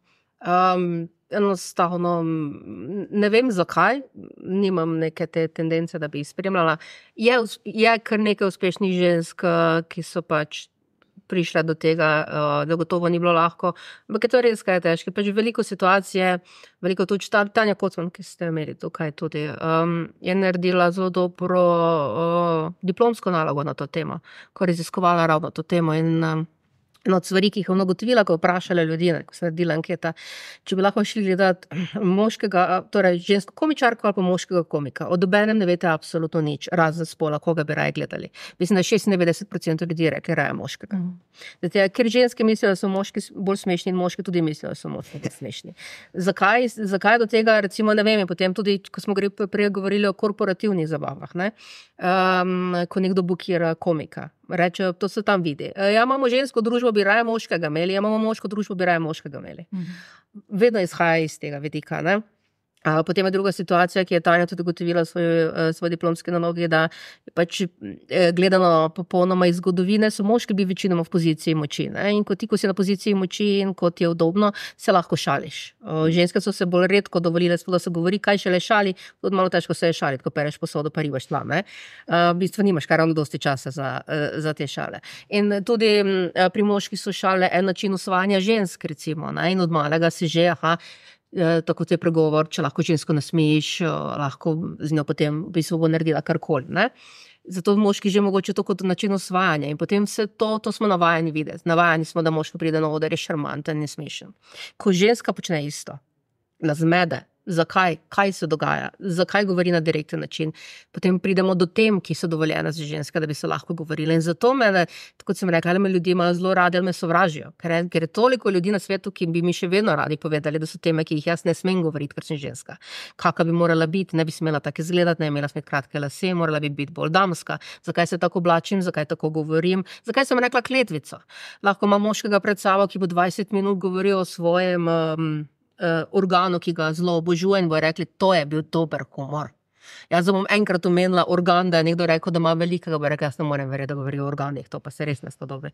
Speaker 3: Enostavno ne vem zakaj, nimam neke te tendence, da bi jih spremljala. Je kar nekaj uspešnih žensk, ki so pač prišla do tega, da gotovo ni bilo lahko, ampak je to res kaj težko. Pač veliko situacije, veliko tudi Tanja Kocman, ki ste imeli tukaj tudi, je naredila zelo dobro diplomsko nalogo na to temo, ko je raziskovala ravno to temo in eno od stvari, ki jih je ugotovila, ko vprašala ljudi, ko se naredila anketa, če bi lahko šli gledati moškega, torej žensko komičarko ali pa moškega komika. O nobenem ne veste absolutno nič, razen spola, koga bi raje gledali. Mislim, da 96% ljudi reče raje moškega. Ker ženske mislijo, da so moški bolj smešni in moški tudi mislijo, da so moški bolj smešni. Zakaj do tega, recimo, ne vem, potem tudi, ko smo prej govorili o korporativnih zabavah, ko nekdo bukira komika. Rečejo, to se tam vidi. Imamo žensko družbo, bi raje moškega imeli, imamo moško družbo, bi raje moškega imeli. Vedno izhaja iz tega vidika, Potem je druga situacija, ki je Tanja tudi ugotovila svoj diplomski nalogi, da pač gledano popolnoma iz zgodovine so moški bili večinoma v poziciji moči. In ko si na poziciji moči in kot je udobno, se lahko šališ. Ženske so se bolj redko dovolile, da se govori, kaj šele šali, tudi malo težko se je šaliti, ko pereš posodo, pa ribaš tla. V bistvu nimaš kar ravno dosti časa za te šale. In tudi pri moških so šale en način usvajanja žensk, recimo, in od malega si že, tako te pregovor, če lahko žensko nasmejiš, lahko z njo potem v bistvu bo naredila karkoli. Zato moški že mogoče to kot način osvajanja in potem se to smo navajeni videti. Navajeni smo, da moški pride na oder, je šarmanten in smešen. Ko ženska počne isto, nas zmede, zakaj, kaj se dogaja, zakaj govori na direkten način. Potem pridemo do tem, ki so dovoljene za ženske, da bi se lahko govorili. In zato me, kot sem rekla, me ljudje imajo zelo radi ali me sovražijo, ker je toliko ljudi na svetu, ki bi mi še vedno radi povedali, da so teme, ki jih jaz ne smem govoriti, ker sem ženska. Kakva bi morala biti, ne bi smela tako izgledati, ne bi imela smeti kratke lase, morala bi biti bolj damska, zakaj se tako oblačim, zakaj tako govorim, zakaj sem rekla kletvico. Lahko imam moškega pred sabo, ki bo 20 minut govoril o svojem organu, ki ga zelo obožuje in bo rekli, to je bil dober humor. Jaz bom enkrat omenila organ, da je nekdo rekel, da ima velikega, bo rekel, jaz ne morem verjeti, da govori o organih, to pa se res ne sto dobre.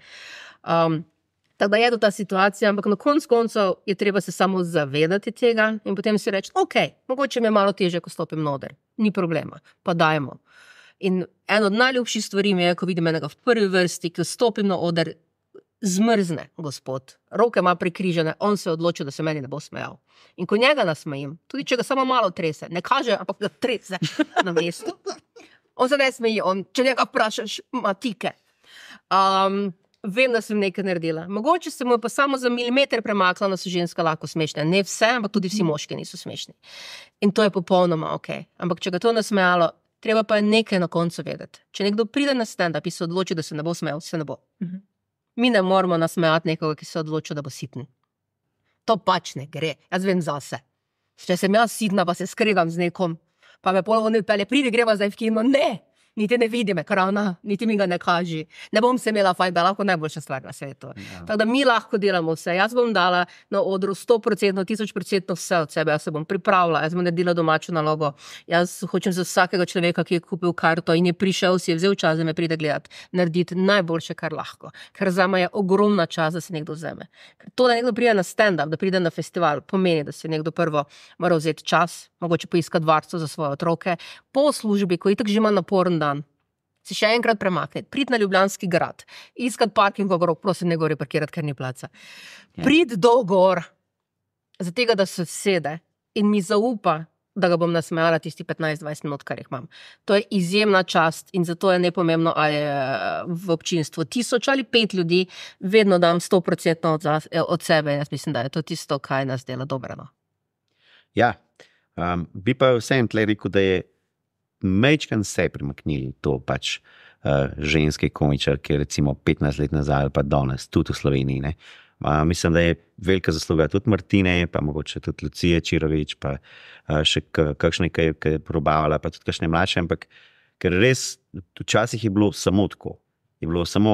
Speaker 3: Tako da je to ta situacija, ampak na koncu je treba se samo zavedati tega in potem si reči, ok, mogoče mi je malo težje, ko stopim noter, ni problema, pa dajmo. In eno od najljubših stvari mi je, ko vidim enega v prvi vrsti, ko stopim na oder, zmrzne gospod, roke ima prikrižene, on se odloči, da se meni ne bo smejal. In ko njega nasmejim, tudi če ga samo malo trese, ne kaže, ampak ga trese na mestu. On se ne smeji, če njega vprašaš, ima tike. Vem, da sem nekaj naredila. Mogoče se mu pa samo za milimeter premakla, da so ženska lahko smešne. Ne vse, ampak tudi vsi moški niso smešni. In to je popolnoma ok. Ampak če ga to nasmejalo, treba pa je nekaj na koncu vedeti. Če nekdo pride na stand-up in se odloči, da se ne bo smejal, se ne bo. Mi ne moramo nasmejati nekoga, ki se odloči, da bo sitn. To pač ne gre. Jaz vem zase. Če sem jaz sitna, pa se skrivam z nekom, pa me ponovno ne pelje, pridi, greva zdaj v kino. Ne! Niti ne vidi me, krana, niti mi ga ne kaži. Ne bom se imela fajn, da lahko najboljša stvar na svetu. Ja. Tako da mi lahko delamo vse. Jaz bom dala na odru 100%, 1000% vse od sebe. Jaz se bom pripravila, jaz bom naredila domačo nalogo. Jaz hočem za vsakega človeka, ki je kupil karto in je prišel, si je vzel čas, da me pride gledati, narediti najboljše, kar lahko. Ker zame je ogromna čas, da se nekdo vzame. Ker to, da nekdo pride na stand-up, da pride na festival, pomeni, da se nekdo prvo mora vzeti čas, mogoče poiskati varstvo za svoje otroke, po službi, ko itak že ima naporen dan, si še enkrat premakniti, priti na Ljubljanski grad, iskati parking okrog, prosim, ne gori parkirati, ker ni placa. Priti do gor, za tega, da se sede in mi zaupa, da ga bom nasmejala tisti 15-20 minut, kar jih imam. To je izjemna čast in zato je nepomembno, ali je v občinstvu 1000 ali 5 ljudi, vedno dam 100% od sebe. Jaz mislim, da je to tisto, kaj nas dela dobro.
Speaker 2: Ja, bi pa vsem tle rekel, da je mečkan se premaknili to pač ženske komičarke, recimo 15 let nazaj ali pa danes, tudi v Sloveniji. Ne? Mislim, da je velika zasluga tudi Martine, pa mogoče tudi Lucije Čirović, pa še kakšne, ki je probavala, pa tudi kakšne mlajše, ampak ker res včasih je bilo samo tako. Je bilo samo,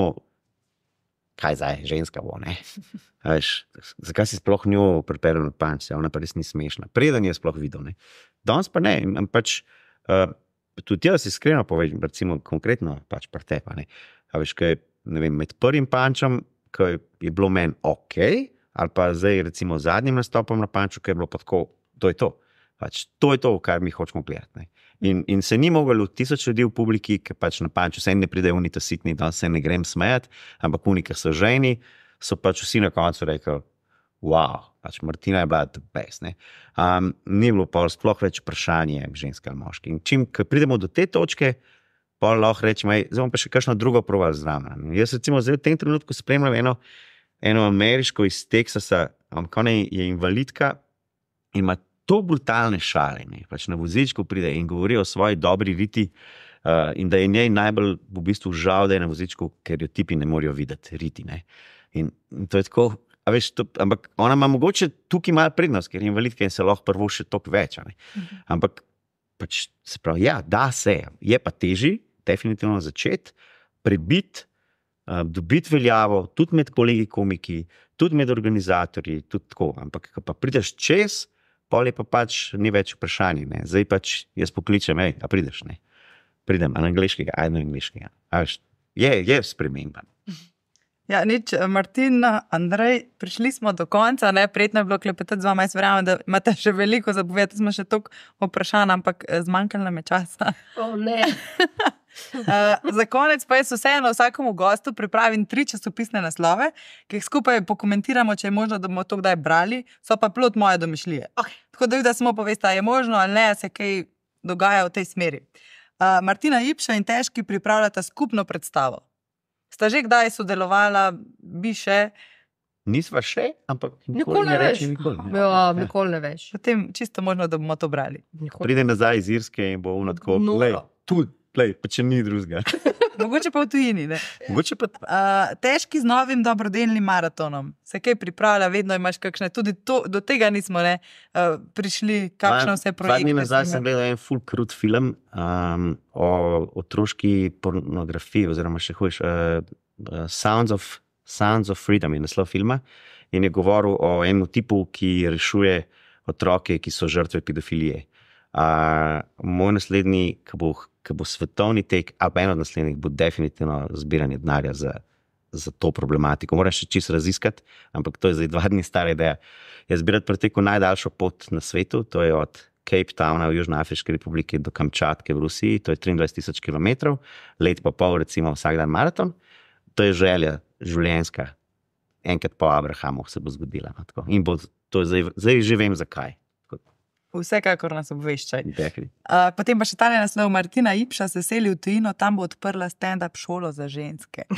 Speaker 2: kaj zdaj, ženska bo, ne? Veš, zakaj si sploh njo pripeljal na panč, ona pa res ni smešna. Preden je sploh videl, ne? Danes pa ne, pač tudi jaz iskreno povem, recimo konkretno pač pri tebi, ne? A veš, kaj, ne vem, med prvim pančem, ki je bilo meni ok, ali pa zdaj recimo zadnjim nastopom na panču, ki je bilo pa tako, to je to. Pač to je to, kar mi hočemo gledati, ne? In se ni moglo 1000 ljudi v publiki, ki pač na panču se ne pridejo oni ta sitni, da se ne grem smejati, ampak oni, ki so ženi, so pač vsi na koncu rekli, wow, pač Martina je bila the best, ne. Ni bilo pa sploh več vprašanje ženska ali moški. In čim, ko pridemo do te točke, pa lahko rečemo, zdaj bom pa še kakšno drugo proval zraven. Jaz recimo zdaj v tem trenutku spremljam eno ameriško iz Teksasa, ona je invalidka in ima to brutalne šale, ne. Pač na vozičku pride in govori o svoji dobri riti in da je njej najbolj v bistvu žal, da je na vozičku, ker jo tipi ne morejo videti riti, ne. In to je tako, a veš, ampak ona ima mogoče tukaj malo prednost, ker je invalidka in se lahko prvo še toliko več, ne. Ampak pač se pravi, ja, da se, je pa težji, definitivno začeti, prebiti, dobiti veljavo, tudi med kolegi komiki, tudi med organizatorji, tudi tako, ampak ko pa prideš čez, pol je pa pač ni več vprašanje, ne. Zdaj pač jaz pokličem, a prideš, ne. Pridem, na angleškega, na angleškega. A veš, je sprememba.
Speaker 1: Ja, nič, Martin, Andrej, prišli smo do konca, ne, prijetno je bilo klepetati z vama, jaz verjamem, da imate še veliko zapovedati, smo še toliko vprašanj, ampak zmanjkalo nam je časa.
Speaker 3: Ne.
Speaker 1: Za konec pa jaz vseeno vsakemu gostu pripravim 3 časopisne naslove, ki jih skupaj pokomentiramo, če je možno, da bomo to kdaj brali, so pa plod moje domišljije.
Speaker 3: Okay.
Speaker 1: Tako da samo povesta, je možno ali ne, se kaj dogaja v tej smeri. Martina Ipša in Težki pripravljata skupno predstavo. Sta že kdaj sodelovala, bi še,
Speaker 2: Nisva še, ampak
Speaker 3: Nikoli ne veš. Nikoli ne veš.
Speaker 1: Potem čisto možno, da bomo to brali.
Speaker 2: Pride nazaj iz Irske in bo tako, pa če ni drugega.
Speaker 1: Mogoče pa v tujini, ne?
Speaker 2: Mogoče pa...
Speaker 1: Težki z novim dobrodelnim maratonom. Se kaj pripravlja, vedno imaš kakšne, tudi do tega nismo prišli, kakšno vse projekte.
Speaker 2: 2 dni nazaj sem gledal en full krut film o otroški pornografiji, oziroma še hujš, Sounds of Freedom je naslov filma in je govoril o enem tipu, ki rešuje otroke, ki so žrtve pedofilije. Moj naslednji, ki bo svetovni tek, en od naslednjih bo definitivno zbiranje denarja za to problematiko. Moram še čisto raziskati, ampak to je zdaj 2 dni stara ideja. Je zbirati pretekel najdaljšo pot na svetu, to je od Cape Towna v Južnoafriški republiki do Kamčatke v Rusiji, to je 23,000 kilometrov, let pa pol recimo vsak dan maraton. To je želja življenjska, enkrat po Abrahamu se bo zgodila. In bo to zdaj že vem zakaj.
Speaker 1: Vsekakor nas obveščaj. Potem pa še tale naslov, Martina Ipša se seli v tujino, tam bo odprla stand-up šolo za ženske.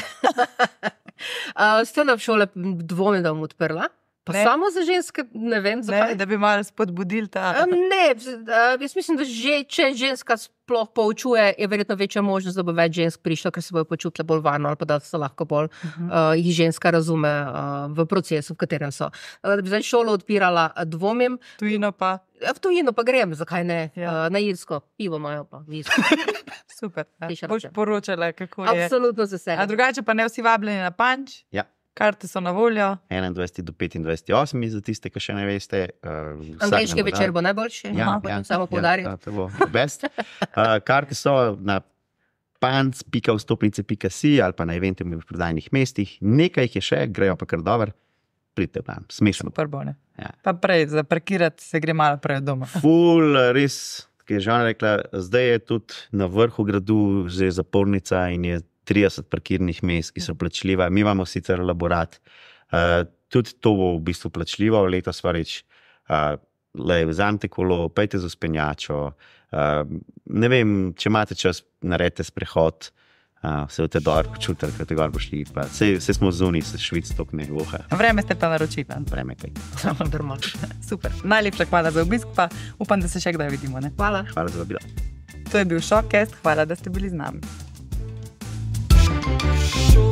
Speaker 3: Stand-up šole dvomim, da bom odprla. Pa samo za ženske, ne vem zakaj.
Speaker 1: Da bi malo spodbudili ta...
Speaker 3: Ne, jaz mislim, da že, če ženska sploh poučuje, je verjetno večja možnost, da bo več žensk prišlo, ker se bojo počutile bolj varno ali pa da se lahko bolj jih ženska razume v procesu, v katerem so. Da bi zdaj šolo odpirala, dvomim.
Speaker 1: Tujino pa?
Speaker 3: V tujino pa grem, zakaj ne? Na Irsko, pivo imajo pa v Irsko.
Speaker 1: Super, boš poročala, kako je.
Speaker 3: Absolutno z veseljem.
Speaker 1: A drugače pa ne vsi vabljeni na Punch?
Speaker 2: Ja.
Speaker 1: Karte so na voljo.
Speaker 2: 21. do 25.8. za tiste, ki še ne veste.
Speaker 3: Angleški večer bo najboljši. Samo poudarjam.
Speaker 2: To bo best. Karte so na punch.vstopnice.si ali pa na eventualnih prodajnih mestih. Nekaj jih je še, grejo pa kar dobro. Pridite v tam, smešno.
Speaker 1: Super bo, ne? Ja. Pa prej, za parkirati se gre malo prej doma.
Speaker 2: Ful, res, ki je Žana rekla, zdaj je tudi na vrhu gradu že zapornica in je 30 parkirnih mest, ki so plačljiva. Mi imamo sicer elaborat. Tudi to bo v bistvu plačljivo. Letos pa reč, vzamite kolo, pejte z vzpenjačo. Ne vem, če imate čas, naredite sprehod, se boste dobro počutili, ker te gor bo šli. Se smo zunaj, se Švic tok ne voha.
Speaker 1: Vreme ste pa naročili.
Speaker 2: Vreme kaj.
Speaker 1: Super. Najlepša hvala za obisk, pa upam, da se še kdaj vidimo. Ne?
Speaker 3: Hvala.
Speaker 2: Hvala za vabilo.
Speaker 1: To je bil Šokcast. Hvala, da ste bili z nami.
Speaker 4: Sure.